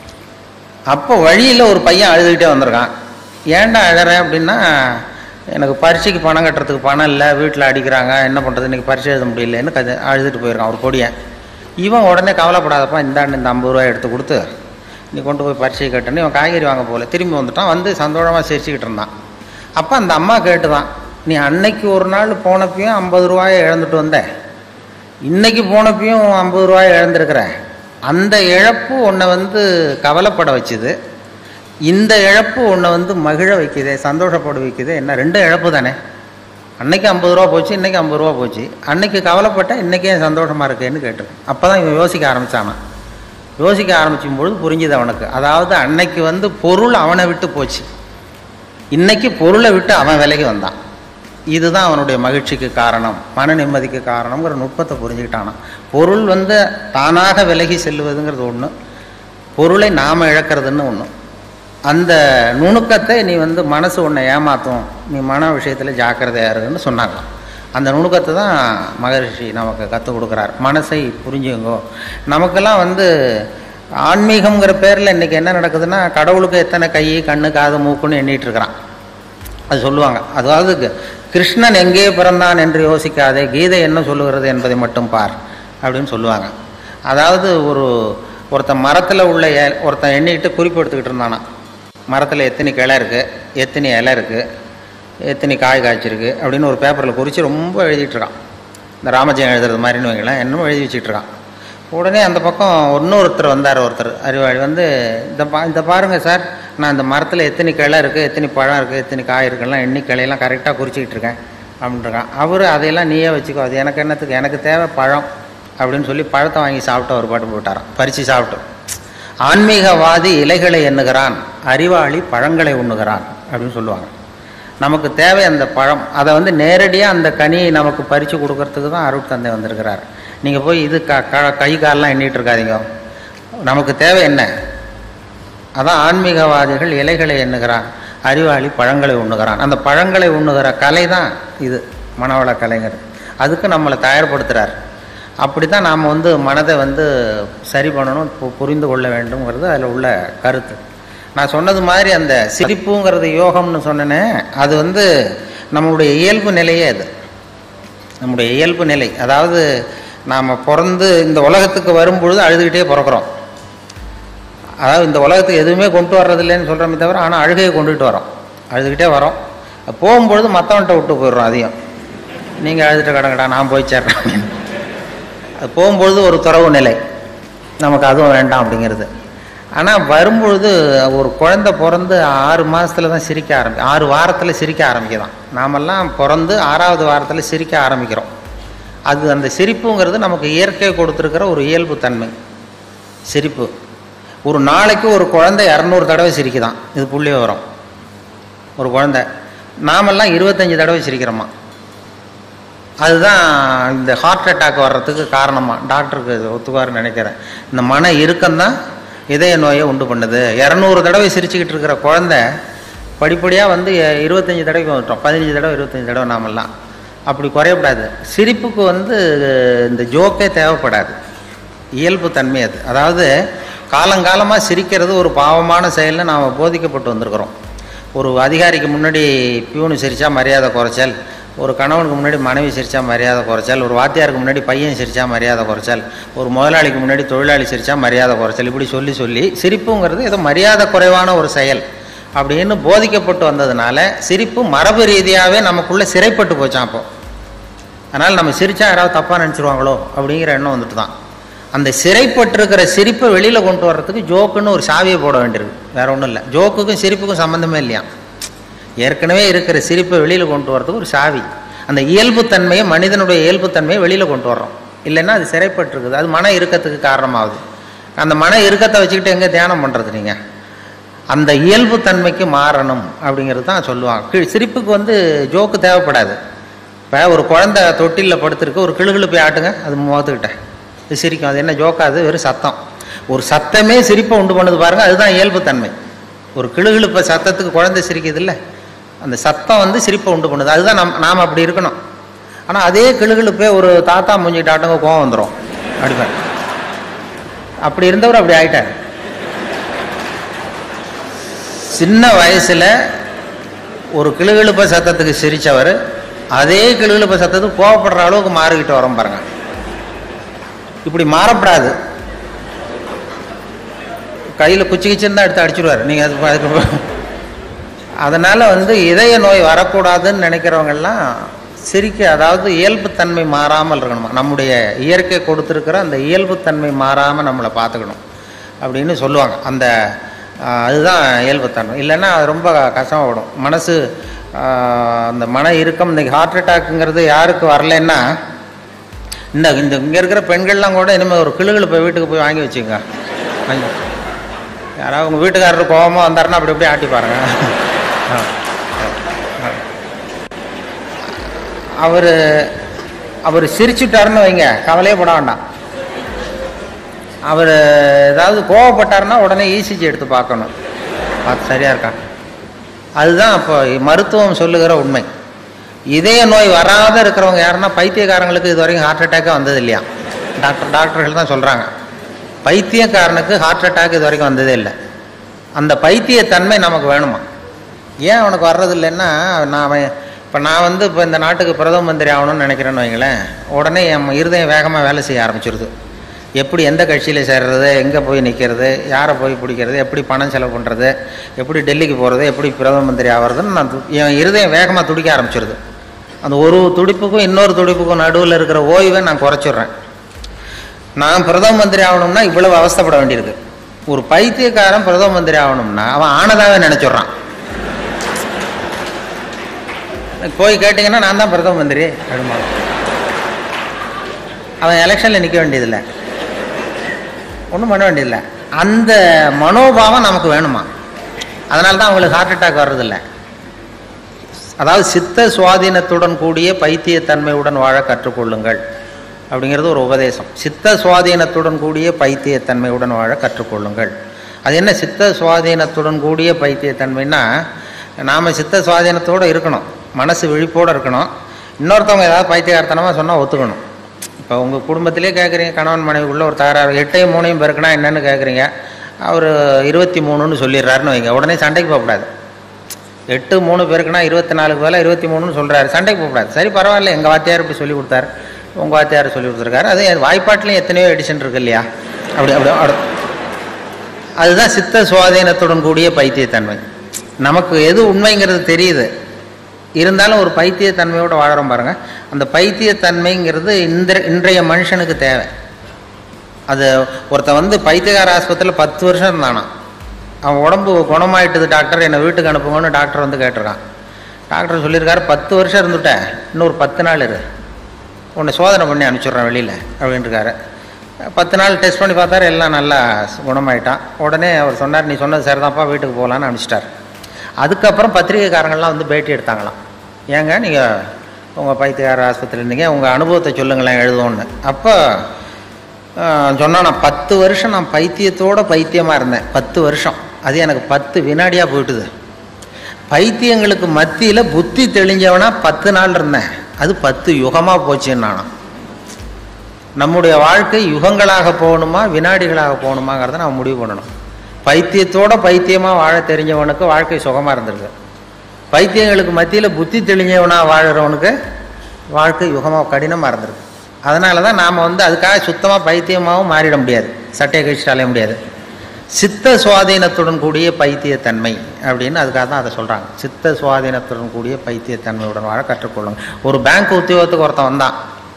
அப்போ வழியில் ஒரு பையன் அழுதுகிட்டே வந்திருக்கான். ஏன்டா அழறேன் அப்படின்னா, எனக்கு பரீட்சைக்கு பணம் கட்டுறதுக்கு பணம் இல்லை, வீட்டில் அடிக்கிறாங்க, என்ன பண்ணுறது, இன்றைக்கி பரீட்சை எழுத முடியலன்னு கதை அழுதுட்டு போயிருக்கான் ஒரு பொடியன். இவன் உடனே கவலைப்படாதப்பா, இந்தாண்டு இந்த ஐம்பது ரூபாய் எடுத்து கொடுத்து நீ கொண்டு போய் பரீட்சை கட்டுன்னு இவன் காய்கறி வாங்க போகல, திரும்பி வந்துட்டான். வந்து சந்தோஷமாக சிரிச்சுக்கிட்டு இருந்தான். அப்போ அந்த அம்மா கேட்டுதான், நீ அன்னைக்கு ஒரு நாள் போனப்பையும் ஐம்பது ரூபாயை இழந்துட்டு வந்த, இன்னைக்கு போனப்பையும் ஐம்பது ரூபாயை இழந்திருக்கிற, அந்த இழப்பு உன்னை வந்து கவலைப்பட வச்சுது, இந்த இழப்பு உன்னை வந்து மகிழ வைக்குது, சந்தோஷப்பட வைக்குது. என்ன ரெண்டு இழப்பு தானே, அன்னைக்கு ஐம்பது ரூபா போச்சு, இன்றைக்கி ஐம்பது ரூபா போச்சு, அன்னைக்கு கவலைப்பட்டேன், இன்றைக்கே சந்தோஷமாக இருக்கேன்னு கேட்டிருக்கேன். அப்போ தான் இவன் யோசிக்க ஆரம்பித்தானா. யோசிக்க ஆரம்பிக்கும் பொழுது புரிஞ்சுது அவனுக்கு. அதாவது அன்னைக்கு வந்து பொருள் அவனை விட்டு போச்சு, இன்னைக்கு பொருளை விட்டு அவன் விலகி வந்தான். இதுதான் அவனுடைய மகிழ்ச்சிக்கு காரணம், மன நிம்மதிக்கு காரணம்ங்கிற நுட்பத்தை புரிஞ்சுக்கிட்டானா. பொருள் வந்து தானாக விலகி செல்லுவதுங்கிறது ஒன்று, பொருளை நாம் இழக்கிறதுன்னு ஒன்று. அந்த நுணுக்கத்தை நீ வந்து மனசு உன்னை ஏமாற்றும், நீ மன விஷயத்தில் ஜாக்கிரதையாக இருக்குன்னு சொன்னாங்க. அந்த நுணுக்கத்தை தான் மகரிஷி நமக்கு கற்றுக் கொடுக்குறார். மனசை புரிஞ்சுங்கோ. நமக்கெல்லாம் வந்து ஆன்மீகங்கிற பேரில் இன்றைக்கி என்ன நடக்குதுன்னா, கடவுளுக்கு எத்தனை கை கண்ணு காது மூக்குன்னு எண்ணிகிட்டு இருக்கிறான். அது சொல்லுவாங்க, அதாவது கிருஷ்ணன் எங்கே பிறந்தான் என்று யோசிக்காதே, கீதை என்ன சொல்லுகிறது என்பதை மட்டும் பார் அப்படின்னு சொல்லுவாங்க. அதாவது ஒரு ஒருத்தன் மரத்தில் உள்ள ஒருத்தன் எண்ணிக்கிட்டு குறிப்பு எடுத்துக்கிட்டு இருந்தானா, மரத்தில் எத்தனை கிளை இருக்குது, எத்தனை இலை இருக்குது, எத்தனை காய் காய்ச்சிருக்கு அப்படின்னு ஒரு பேப்பரில் குறித்து ரொம்ப எழுதிட்டுருக்கான். இந்த ராமஜெயம் எழுதுறது மாதிரின்னு வைங்களேன், என்னமோ எழுதி வச்சுட்ருக்கான். உடனே அந்த பக்கம் இன்னொருத்தர் வந்தார், ஒருத்தர் அறிவாளி வந்து, இந்த பா இந்த பாருங்கள் சார், நான் இந்த மரத்தில் எத்தனை கிளை இருக்குது, எத்தனை பழம் இருக்குது, எத்தனை காய் இருக்குலாம் எண்ணி கிளையெல்லாம் கரெக்டாக குறிச்சிக்கிட்டு இருக்கேன் அப்படின்ட்டுருக்கான். அவர் அதையெல்லாம் நீயே வச்சுக்கோ, அது எனக்கு என்னத்துக்கு, எனக்கு தேவை பழம் அப்படின்னு சொல்லி பழத்தை வாங்கி சாப்பிட்டு அவர் பாட்டு போட்டாரான், பறித்து சாப்பிட்டு. ஆன்மீகவாதி இலைகளை எண்ணுகிறான், அறிவாளி பழங்களை உண்ணுகிறான் அப்படின்னு சொல்லுவாங்க. நமக்கு தேவை அந்த பழம், அதை வந்து நேரடியாக அந்த கனியை நமக்கு பறித்து கொடுக்கறதுக்கு தான் அருள் தந்தை வந்திருக்கிறார். நீங்கள் போய் இது க கை காலெலாம் எண்ணிட்டு இருக்காதீங்க, நமக்கு தேவை என்ன. அதான் ஆன்மீகவாதிகள் இலைகளை எண்ணுகிறான், அறிவாளி பழங்களை உண்ணுகிறான். அந்த பழங்களை உண்ணுகிற கலை தான் இது மனவள கலைஞர். அதுக்கு நம்மளை தயார்படுத்துகிறார். அப்படி தான் நாம் வந்து மனதை வந்து சரி பண்ணணும், புரிந்து கொள்ள வேண்டும்ங்கிறது அதில் உள்ள கருத்து. நான் சொன்னது மாதிரி அந்த சிரிப்புங்கிறது யோகம்னு சொன்னேனே, அது வந்து நம்மளுடைய இயல்பு நிலையே. அது நம்முடைய இயல்பு நிலை. அதாவது நாம் பிறந்து இந்த உலகத்துக்கு வரும்பொழுது அழுதுகிட்டே பிறக்கிறோம். அதாவது இந்த உலகத்துக்கு எதுவுமே கொண்டு வர்றதில்லைன்னு சொல்கிறோமே தவிர, ஆனால் அழுகையை கொண்டுகிட்டு வரோம், அழுதுகிட்டே வரோம். போகும்பொழுது மற்றவன்கிட்ட விட்டு போயிடுறோம். அதையும் நீங்கள் அழுதுகிட்ட கடங்கடா நான் போய் சேர்றேன் அப்படின்னு. அது போகும்பொழுது ஒரு துறவு நிலை, நமக்கு அதுவும் வேண்டாம் அப்படிங்கிறது. ஆனால் வரும்பொழுது ஒரு குழந்தை பிறந்து ஆறு மாதத்தில் தான் சிரிக்க ஆரம்பி ஆறு வாரத்தில் சிரிக்க ஆரம்பிக்கலாம். நாமெல்லாம் பிறந்து ஆறாவது வாரத்தில் சிரிக்க ஆரம்பிக்கிறோம். அது அந்த சிரிப்புங்கிறது நமக்கு இயற்கை கொடுத்துருக்கிற ஒரு இயல்பு தன்மை. சிரிப்பு ஒரு நாளைக்கு ஒரு குழந்தை இரநூறு தடவை சிரிக்குதான். இது புள்ளி விவரம். ஒரு குழந்தை, நாமெல்லாம் இருபத்தஞ்சி தடவை சிரிக்கிறோமா. அதுதான் இந்த ஹார்ட் அட்டாக் வர்றதுக்கு காரணமா டாக்டருக்கு ஒத்துவாருன்னு நினைக்கிறேன். இந்த மன இறுக்கம்தான் இதய நோயை உண்டு பண்ணுது. இரநூறு தடவை சிரிச்சுக்கிட்டு இருக்கிற குழந்தை படிப்படியாக வந்து இருபத்தஞ்சி தடவைக்கு வந்துட்டோம், பதினஞ்சு தடவை இருபத்தஞ்சி தடவை. நாமெல்லாம் அப்படி குறையப்படாது. சிரிப்புக்கு வந்து இந்த ஜோக்கே தேவைப்படாது, இயல்பு தன்மை அது. அதாவது காலங்காலமாக சிரிக்கிறது ஒரு பாவமான செயல்னு நாம் போதிக்கப்பட்டு வந்திருக்கிறோம். ஒரு அதிகாரிக்கு முன்னாடி பியூனு சிரித்தா மரியாதை குறைச்சல், ஒரு கணவனுக்கு முன்னாடி மனைவி சிரித்தா மரியாதை குறைச்சல், ஒரு வாத்தியாருக்கு முன்னாடி பையன் சிரித்தா மரியாதை குறைச்சல், ஒரு முதலாளிக்கு முன்னாடி தொழிலாளி சிரித்தா மரியாதை குறைச்சல், இப்படி சொல்லி சொல்லி சிரிப்புங்கிறது ஏதோ மரியாதை குறைவான ஒரு செயல் அப்படின்னு போதிக்கப்பட்டு வந்ததுனால சிரிப்பு மரபு ரீதியாகவே நமக்குள்ளே சிறைப்பட்டு போச்சான். அப்போ அதனால் நம்ம சிரித்தா யாராவது தப்பாக நினச்சிருவாங்களோ அப்படிங்கிற எண்ணம் வந்துட்டு தான். அந்த சிறைப்பட்டிருக்கிற சிரிப்பை வெளியில் கொண்டு வர்றதுக்கு ஜோக்குன்னு ஒரு சாவியை போட வேண்டியிருக்கு, வேறு ஒன்றும் இல்லை. ஜோக்குக்கும் சிரிப்புக்கும் சம்மந்தமே இல்லையா. ஏற்கனவே இருக்கிற சிரிப்பை வெளியில் கொண்டு வர்றதுக்கு ஒரு சாவி. அந்த இயல்புத்தன்மையை, மனிதனுடைய இயல்புத்தன்மையை வெளியில் கொண்டு வர்றோம். இல்லைன்னா அது சிறைப்பட்டிருக்குது, அது மன இறுக்கத்துக்கு காரணமாகுது. அந்த மன இறுக்கத்தை வச்சுக்கிட்டு எங்கே தியானம் பண்ணுறது நீங்கள்? அந்த இயல்புத்தன்மைக்கு மாறணும் அப்படிங்கிறது தான் சொல்லுவாங்க. சிரிப்புக்கு வந்து ஜோக்கு தேவைப்படாது. இப்போ ஒரு குழந்தை தொட்டிலில் படுத்துருக்கு, ஒரு கிளுகிழு போய் ஆட்டுங்க, அது முகத்துக்கிட்ட இது சிரிக்கும். அது என்ன ஜோக்காது? வெறும் சத்தம். ஒரு சத்தமே சிரிப்பை உண்டு பண்ணுது பாருங்கள், அதுதான் இயல்புத்தன்மை. ஒரு கிளுகிழுப்ப சத்தத்துக்கு குழந்தை சிரிக்குது இல்லை, அந்த சத்தம் வந்து சிரிப்பை உண்டு பண்ணுது. அதுதான் நம் நாம் அப்படி இருக்கணும். ஆனால் அதே கிளுகிழுப்பே ஒரு தாத்தா மூஞ்சிக்கிட்ட ஆட்டுங்க கோவம் வந்துடும் அடிப்பார். அப்படி இருந்தவர் அப்படி ஆயிட்டார். சின்ன வயசில் ஒரு கிளுகிழுப்ப சத்தத்துக்கு சிரித்தவர் அதே கிளுகிழுப்ப சத்தத்துக்கு கோவப்படுற அளவுக்கு மாறிக்கிட்டு வரோம் பாருங்க. இப்படி மாறப்படாது. கையில் குச்சி கிச்சின்னு தான் எடுத்து அடிச்சுடுவார் நீங்கள். அது அதுக்கு அதனால் வந்து இதய நோய் வரக்கூடாதுன்னு நினைக்கிறவங்கெல்லாம் சிரிக்க, அதாவது இயல்புத்தன்மை மாறாமல் இருக்கணுமா. நம்முடைய இயற்கை கொடுத்துருக்கிற அந்த இயல்புத்தன்மை மாறாமல் நம்மளை பார்த்துக்கணும் அப்படின்னு சொல்லுவாங்க. அந்த அதுதான் இயல்புத்தன்மை. இல்லைன்னா அது ரொம்ப கஷ்டப்படும் மனசு. அந்த மன இறுக்கம், இன்றைக்கி ஹார்ட் அட்டாக்குங்கிறது யாருக்கு வரலன்னா, இந்த இந்த இங்கே இருக்கிற பெண்கள்லாம் கூட இனிமேல் ஒரு கிளுகிழு போய் வீட்டுக்கு போய் வாங்கி வச்சுங்க. யாராவது உங்கள் வீட்டுக்காரர் கோபமாக வந்தாருன்னா அப்படி அப்படியே ஆட்டி பாருங்க. அவர் அவர் சிரிச்சுட்டாருன்னு வைங்க, கவலையே பட வேண்டாம். அவர் ஏதாவது கோவப்பட்டாருன்னா உடனே ஈசிஜி எடுத்து பார்க்கணும், பார்த்து சரியாக இருக்கா. அதுதான் இப்போ மருத்துவம் சொல்லுகிற உண்மை. இதய நோய் வராத இருக்கிறவங்க யாருன்னா பைத்தியக்காரங்களுக்கு இது வரைக்கும் ஹார்ட் அட்டாக்கே வந்தது இல்லையா. டாக்டர் டாக்டர்கள் தான் சொல்கிறாங்க, பைத்தியக்காரனுக்கு ஹார்ட் அட்டாக் இது வரைக்கும் வந்ததே இல்லை. அந்த பைத்தியத்தன்மை நமக்கு வேணுமா. ஏன் அவனுக்கு வர்றது இல்லைன்னா, நான் இப்போ நான் வந்து இப்போ இந்த நாட்டுக்கு பிரதம மந்திரி ஆகணும்னு நினைக்கிறேன்னு வைங்களேன், உடனே என் இருதயம் வேகமாக வேலை செய்ய ஆரம்பிச்சிருது. எப்படி எந்த கட்சியில் சேர்றது, எங்கே போய் நிற்கிறது, யாரை போய் பிடிக்கிறது, எப்படி பணம் செலவு பண்ணுறது, எப்படி டெல்லிக்கு போகிறது, எப்படி பிரதம மந்திரி ஆகிறதுன்னு நான் என் இருதயம் வேகமாக துடிக்க ஆரம்பிச்சிருது. அந்த ஒரு துடிப்புக்கும் இன்னொரு துடிப்புக்கும் நடுவில் இருக்கிற ஓய்வை நான் குறைச்சிட்றேன். நான் பிரதம மந்திரி ஆகணும்னா இவ்வளவு அவஸ்தைப்பட வேண்டியிருக்கு. ஒரு பைத்தியக்காரன் பிரதம மந்திரி ஆகணும்னா அவன் ஆனதாகவே நினச்சிட்றான். போய் கேட்டிங்கன்னா நான் தான் பிரதம மந்திரி அப்படிமா, அவன் எலெக்ஷனில் நிற்க வேண்டியதில்லை, ஒன்றும் பண்ண வேண்டியதில்லை. அந்த மனோபாவம் நமக்கு வேணுமா. அதனால தான் அவங்களுக்கு ஹார்ட் அட்டாக் வர்றதில்லை. அதாவது சித்த சுவாதீனத்துடன் கூடிய பைத்தியத்தன்மையுடன் வாழ கற்றுக்கொள்ளுங்கள் அப்படிங்கிறது ஒரு உபதேசம். சித்த சுவாதீனத்துடன் கூடிய பைத்தியத்தன்மையுடன் வாழ கற்றுக்கொள்ளுங்கள். அது என்ன சித்த சுவாதீனத்துடன் கூடிய பைத்தியத்தன்மைன்னா, நாம் சித்த சுவாதீனத்தோடு இருக்கணும், மனசு விழிப்போடு இருக்கணும். இன்னொருத்தவங்க ஏதாவது பைத்தியகார்த்தனமாக சொன்னால் ஒத்துக்கணும். இப்போ உங்கள் குடும்பத்திலே கேட்குறீங்க, கணவன் மனைவிக்குள்ளே ஒரு தகராறு, எட்டையும் மூணையும் பெருக்குனா என்னென்னு கேட்குறீங்க, அவர் இருபத்தி மூணுன்னு சொல்லிடுறாருன்னு வைங்க, உடனே சண்டைக்கு போகக்கூடாது. எட்டு மூணு பேருக்குன்னா இருபத்தி நாலுக்கு வேலை இருபத்தி மூணுன்னு சொல்கிறாரு, சண்டைக்கு போகக்கூடாது. சரி பரவாயில்ல, எங்கள் வாத்தியார் இப்படி சொல்லி கொடுத்தாரு, உங்கள் வாத்தியார் சொல்லி கொடுத்துருக்காரு, அது வாய்ப்பாட்டிலையும் எத்தனையோ எடிஷன் இருக்கு இல்லையா, அப்படி அப்படி அதுதான் சித்த சுவாதீனத்துடன் கூடிய பைத்தியத்தன்மை. நமக்கு எது உண்மைங்கிறது தெரியுது, இருந்தாலும் ஒரு பைத்தியத்தன்மையோடு வாழறோம் பாருங்கள். அந்த பைத்தியத்தன்மைங்கிறது இந்த இன்றைய மனுஷனுக்கு தேவை. அது ஒருத்தன் வந்து பைத்தியகார ஆஸ்பத்திரியில் பத்து வருஷம் இருந்தானா, அவன் உடம்பு குணமாயிட்டுது டாக்டர், என்னை வீட்டுக்கு அனுப்புங்கன்னு டாக்டர் வந்து கேட்டிருக்கான். டாக்டர் சொல்லியிருக்காரு, பத்து வருஷம் இருந்துட்டேன், இன்னொரு பத்து நாள் இரு, உன்னை சோதனை பண்ணி அனுப்பிச்சுட்றேன் வெளியில் அப்படின்ட்டுருக்காரு. பத்து நாள் டெஸ்ட் பண்ணி பார்த்தாரு, எல்லாம் நல்லா குணமாயிட்டான். உடனே அவர் சொன்னார், நீ சொன்னது சரிதான்ப்பா, வீட்டுக்கு போகலான்னு அனுப்பிச்சிட்டார். அதுக்கப்புறம் பத்திரிகைக்காரங்கள்லாம் வந்து பேட்டி எடுத்தாங்களாம், ஏங்க நீங்கள் உங்கள் பைத்தியகார ஆஸ்பத்திரி இருந்தீங்க, உங்கள் அனுபவத்தை சொல்லுங்களேன் எழுதுவோன்னு. அப்போ சொன்னால், நான் பத்து வருஷம் நான் பைத்தியத்தோட பைத்தியமாக இருந்தேன், பத்து வருஷம், அது எனக்கு பத்து வினாடியாக போயிட்டுது. பைத்தியங்களுக்கு மத்தியில் புத்தி தெளிஞ்சவனா பத்து நாள் இருந்தேன், அது பத்து யுகமாக போச்சுன்னு நானும். நம்முடைய வாழ்க்கை யுகங்களாக போகணுமா வினாடிகளாக போகணுமாங்கிறத நான் முடிவு பண்ணணும். பைத்தியத்தோட பைத்தியமாக வாழ தெரிஞ்சவனுக்கு வாழ்க்கை சுகமாக இருந்திருக்கு, பைத்தியங்களுக்கு மத்தியில் புத்தி தெளிஞ்சவனாக வாழறவனுக்கு வாழ்க்கை யுகமாக கடினமாக இருந்திருக்கு. அதனால தான் நாம் வந்து அதுக்காக சுத்தமாக பைத்தியமாகவும் மாறிட முடியாது, சட்டையை கழிச்சிட்டாலே முடியாது. சித்த சுவாதீனத்துடன் கூடிய பைத்தியத்தன்மை அப்படின்னு அதுக்காக தான் அதை சொல்கிறாங்க. சித்த சுவாதீனத்துடன் கூடிய பைத்தியத்தன்மையுடன் வாழ கற்றுக்கொள்ளுங்க. ஒரு பேங்க் உத்தியோகத்துக்கு ஒருத்தன் வந்தான்,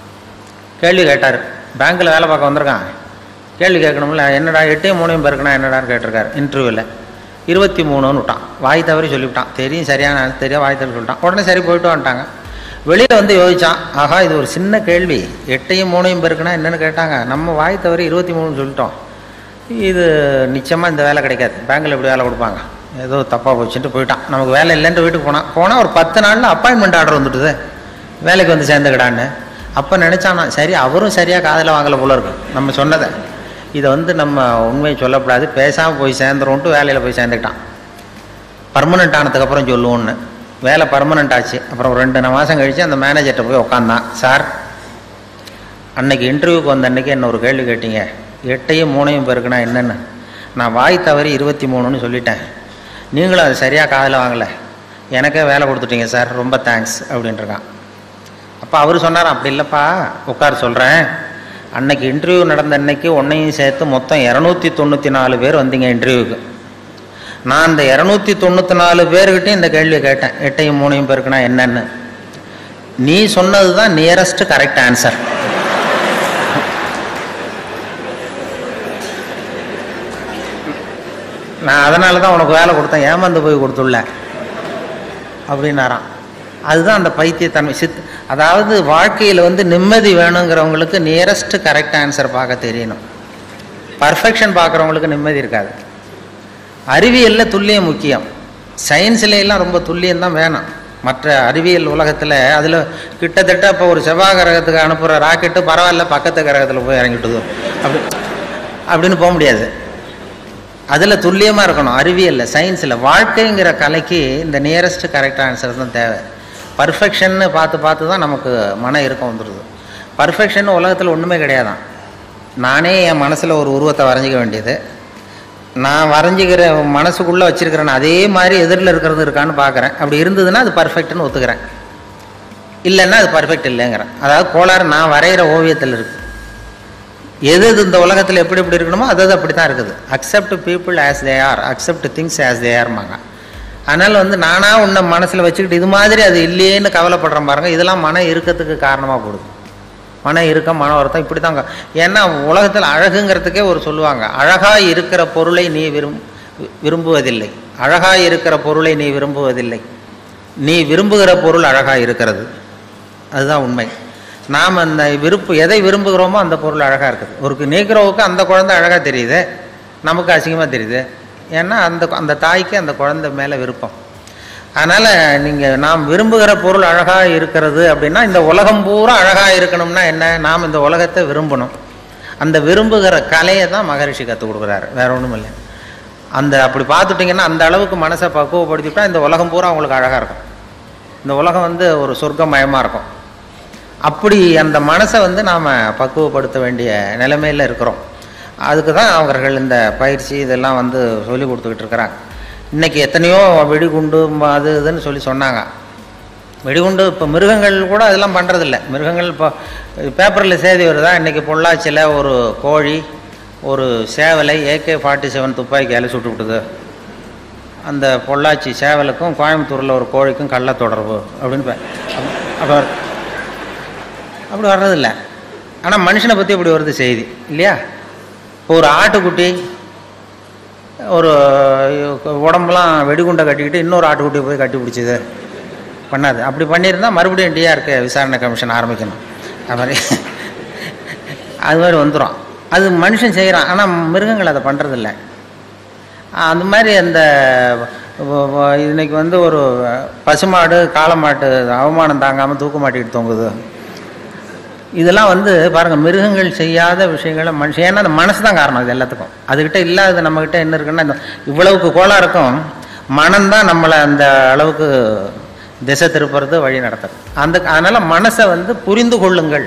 கேள்வி கேட்டார். பேங்க்கில் வேலை பார்க்க வந்திருக்கான், கேள்வி கேட்கணும்ல, என்னடா எட்டையும் மூணையும் பேருக்குனா என்னடான்னு கேட்டிருக்காரு இன்டர்வியூவில். இருபத்தி மூணுன்னு விட்டான், வாய் தவறி சொல்லிவிட்டான். தெரியும் சரியான தெரியும், வாய் தவறி சொல்லிட்டான். உடனே சரி போயிட்டு வந்துட்டாங்க. வெளியில் வந்து யோசித்தான், ஆஹா இது ஒரு சின்ன கேள்வி, எட்டையும் மூணையும் பேருக்குனா என்னென்னு கேட்டாங்க, நம்ம வாய் தவறி இருபத்தி மூணுன்னு சொல்லிட்டோம், இது நிச்சயமாக இந்த வேலை கிடைக்காது, பேங்கில் எப்படி வேலை கொடுப்பாங்க, ஏதோ தப்பாக போச்சுட்டு போயிட்டான். நமக்கு வேலை இல்லைன்ட்டு வீட்டுக்கு போனான். போனால் ஒரு பத்து நாளில் அப்பாயின்மெண்ட் ஆர்டர் வந்துட்டுது, வேலைக்கு வந்து சேர்ந்துக்கிடான்னு. அப்போ நினச்சானா, சரி அவரும் சரியாக காதில் வாங்கலை போல இருக்கு நம்ம சொன்னதை, இதை வந்து நம்ம உண்மையை சொல்லக்கூடாது, பேசாமல் போய் சேர்ந்துருவோன்ட்டு வேலையில் போய் சேர்ந்துக்கிட்டான். பர்மனெண்ட் ஆனதுக்கப்புறம் சொல்லுவோன்னு. வேலை பர்மனெண்ட் ஆச்சு. அப்புறம் ரெண்டு மாதம் கழித்து அந்த மேனேஜர்கிட்ட போய் உட்காந்தான். சார், அன்னைக்கு இன்டர்வியூக்கு வந்த அன்றைக்கி என்ன ஒரு கேள்வி கேட்டீங்க, எட்டையும் மூணையும் பேருக்குனா என்னென்னு, நான் வாய் தவறி இருபத்தி மூணுன்னு சொல்லிட்டேன், நீங்களும் அது சரியாக காதில் வாங்கலை, எனக்கே வேலை கொடுத்துட்டீங்க சார், ரொம்ப தேங்க்ஸ் அப்படின்ட்டுருக்கான். அப்போ அவர் சொன்னார், அப்படி இல்லைப்பா உட்கார் சொல்கிறேன், அன்னைக்கு இன்டர்வியூ நடந்த அன்னைக்கு உன்னையும் சேர்த்து மொத்தம் இரநூத்தி தொண்ணூற்றி நாலு பேர் வந்தீங்க இன்டர்வியூக்கு. நான் இந்த இரநூத்தி தொண்ணூற்றி நாலு பேர்கிட்டையும் இந்த கேள்வியை கேட்டேன், எட்டையும் மூணையும் பேருக்குனா என்னன்னு. நீ சொன்னது தான் நியரஸ்ட் கரெக்ட் ஆன்சர். நான் அதனால தான் உனக்கு வேலை கொடுத்தேன், ஏமாந்து போய் கொடுத்துள்ள அப்படின்னாராம். அதுதான் அந்த பைத்தியத்தன்மை. சித் அதாவது வாழ்க்கையில் வந்து நிம்மதி வேணுங்கிறவங்களுக்கு நியரஸ்ட் கரெக்ட் ஆன்சர் பார்க்க தெரியணும். பர்ஃபெக்ஷன் பார்க்குறவங்களுக்கு நிம்மதி இருக்காது. அறிவியலில் துல்லியம் முக்கியம், சயின்ஸ்லாம் ரொம்ப துல்லியம் தான் வேணும். மற்ற அறிவியல் உலகத்தில் அதில் கிட்டத்தட்ட இப்போ ஒரு செவ்வாய் கிரகத்துக்கு அனுப்புகிற ராக்கெட்டு பரவாயில்ல பக்கத்து கிரகத்தில் போய் இறங்கிட்டுதோ அப்படி அப்படின்னு போக முடியாது. அதில் துல்லியமாக இருக்கணும் அறிவியலில், சயின்ஸில். வாழ்க்கைங்கிற கலைக்கு இந்த நியரஸ்ட் கரெக்ட் ஆன்சர் தான் தேவை. பர்ஃபெக்ஷன்னு பார்த்து பார்த்து தான் நமக்கு மன இறுக்கம் வந்துடுது. பர்ஃபெக்ஷன் உலகத்தில் ஒன்றுமே கிடையாதான். நானே என் மனசில் ஒரு உருவத்தை வரைஞ்சிக்க வேண்டியது, நான் வரைஞ்சிக்கிற மனசுக்குள்ளே வச்சுருக்கிறேன் அதே மாதிரி எதிரில் இருக்கிறது இருக்கான்னு பார்க்குறேன். அப்படி இருந்ததுன்னா அது பர்ஃபெக்ட்னு ஒத்துக்கிறேன், இல்லைன்னா அது பர்ஃபெக்ட் இல்லைங்கிறேன். அதாவது கோளாறு நான் வரைகிற ஓவியத்தில் இருக்குது. எது எது இந்த உலகத்தில் எப்படி எப்படி இருக்கணுமோ அது அது அப்படி தான் இருக்குது. Accept people as they are, accept things as they ஆர்மாங்க. அதனால் வந்து நானாக உன்னை மனசில் வச்சுக்கிட்டு இது மாதிரி அது இல்லையேன்னு கவலைப்படுறேன் பாருங்கள், இதெல்லாம் மன இறுக்கத்துக்கு காரணமாக போடுது. மன இறுக்கம், மன வருத்தம் இப்படி தாங்க. ஏன்னா உலகத்தில் அழகுங்கிறதுக்கே ஒரு சொல்லுவாங்க, அழகாக இருக்கிற பொருளை நீ விரும் விரும்புவதில்லை அழகாக இருக்கிற பொருளை நீ விரும்புவதில்லை நீ விரும்புகிற பொருள் அழகாக இருக்கிறது. அதுதான் உண்மை. நாம் அந்த விருப்பு எதை விரும்புகிறோமோ அந்த பொருள் அழகாக இருக்குது. ஒரு நீக்கிறவுக்கு அந்த குழந்தை அழகாக தெரியுது, நமக்கு அசிங்கமாக தெரியுது. ஏன்னா அந்த அந்த தாய்க்கு அந்த குழந்தை மேலே விருப்பம். அதனால் நீங்கள் நாம் விரும்புகிற பொருள் அழகாக இருக்கிறது அப்படின்னா, இந்த உலகம் பூரா அழகாக இருக்கணும்னா என்ன, நாம் இந்த உலகத்தை விரும்பணும். அந்த விரும்புகிற கலையை தான் மகரிஷி கற்றுக் கொடுக்குறாரு, வேற ஒன்றும் இல்லை. அந்த அப்படி பார்த்துட்டிங்கன்னா அந்த அளவுக்கு மனசை பக்குவப்படுத்திவிட்டால் இந்த உலகம் பூரா அவங்களுக்கு அழகாக இருக்கும். இந்த உலகம் வந்து ஒரு சொர்க்கமயமாக இருக்கும். அப்படி அந்த மனசை வந்து நாம் பக்குவப்படுத்த வேண்டிய நிலைமையில் இருக்கிறோம். அதுக்கு தான் அவர்கள் இந்த பயிற்சி இதெல்லாம் வந்து சொல்லி கொடுத்துக்கிட்டு இருக்கிறாங்க. இன்றைக்கி எத்தனையோ வெடிகுண்டு அது இதுன்னு சொல்லி சொன்னாங்க. வெடிகுண்டு இப்போ மிருகங்கள் கூட அதெல்லாம் பண்ணுறதில்ல. மிருகங்கள் இப்போ பேப்பரில் செய்தி வருதா, இன்றைக்கி பொள்ளாச்சியில் ஒரு கோழி ஒரு சேவலை ஏகே ஃபார்ட்டி செவன் துப்பாக்கியால் சுட்டு விட்டுது. அந்த பொள்ளாச்சி சேவலுக்கும் கோயம்புத்தூரில் ஒரு கோழிக்கும் கள்ள தொடர்பு அப்படின்னு அப்போ அப்படி வர்றதில்ல. ஆனால் மனுஷனை பற்றி இப்படி வருது செய்தி இல்லையா? இப்போ ஒரு ஆட்டுக்குட்டி ஒரு உடம்புலாம் வெடிகுண்டை கட்டிக்கிட்டு இன்னொரு ஆட்டுக்குட்டியை போய் கட்டி பிடிச்சிது பண்ணாது. அப்படி பண்ணியிருந்தால் மறுபடியும் டிஆர்கே விசாரணை கமிஷன் ஆரம்பிக்கணும். அது மாதிரி அது மாதிரி வந்துடும். அது மனுஷன் செய்கிறான், ஆனால் மிருகங்கள் அதை பண்ணுறதில்ல. அந்த மாதிரி அந்த இன்னைக்கு வந்து ஒரு பசுமாடு காளமாட்டு அவமானம் தாங்காமல் தூக்கு மாட்டிக்கிட்டு தொங்குது. இதெல்லாம் வந்து பாருங்கள், மிருகங்கள் செய்யாத விஷயங்களை மனுஷன், ஏன்னா அந்த மனசு தான் காரணம் இது எல்லாத்துக்கும். அதுக்கிட்ட இல்லாதது நம்மக்கிட்ட என்ன இருக்குன்னா, இந்த இவ்வளவுக்கு கோளாறுக்கும் மனம்தான் நம்மளை அந்த அளவுக்கு திசை திருப்புறது, வழி நடத்துறது. அந்த அதனால் மனசை வந்து புரிந்து கொள்ளுங்கள்,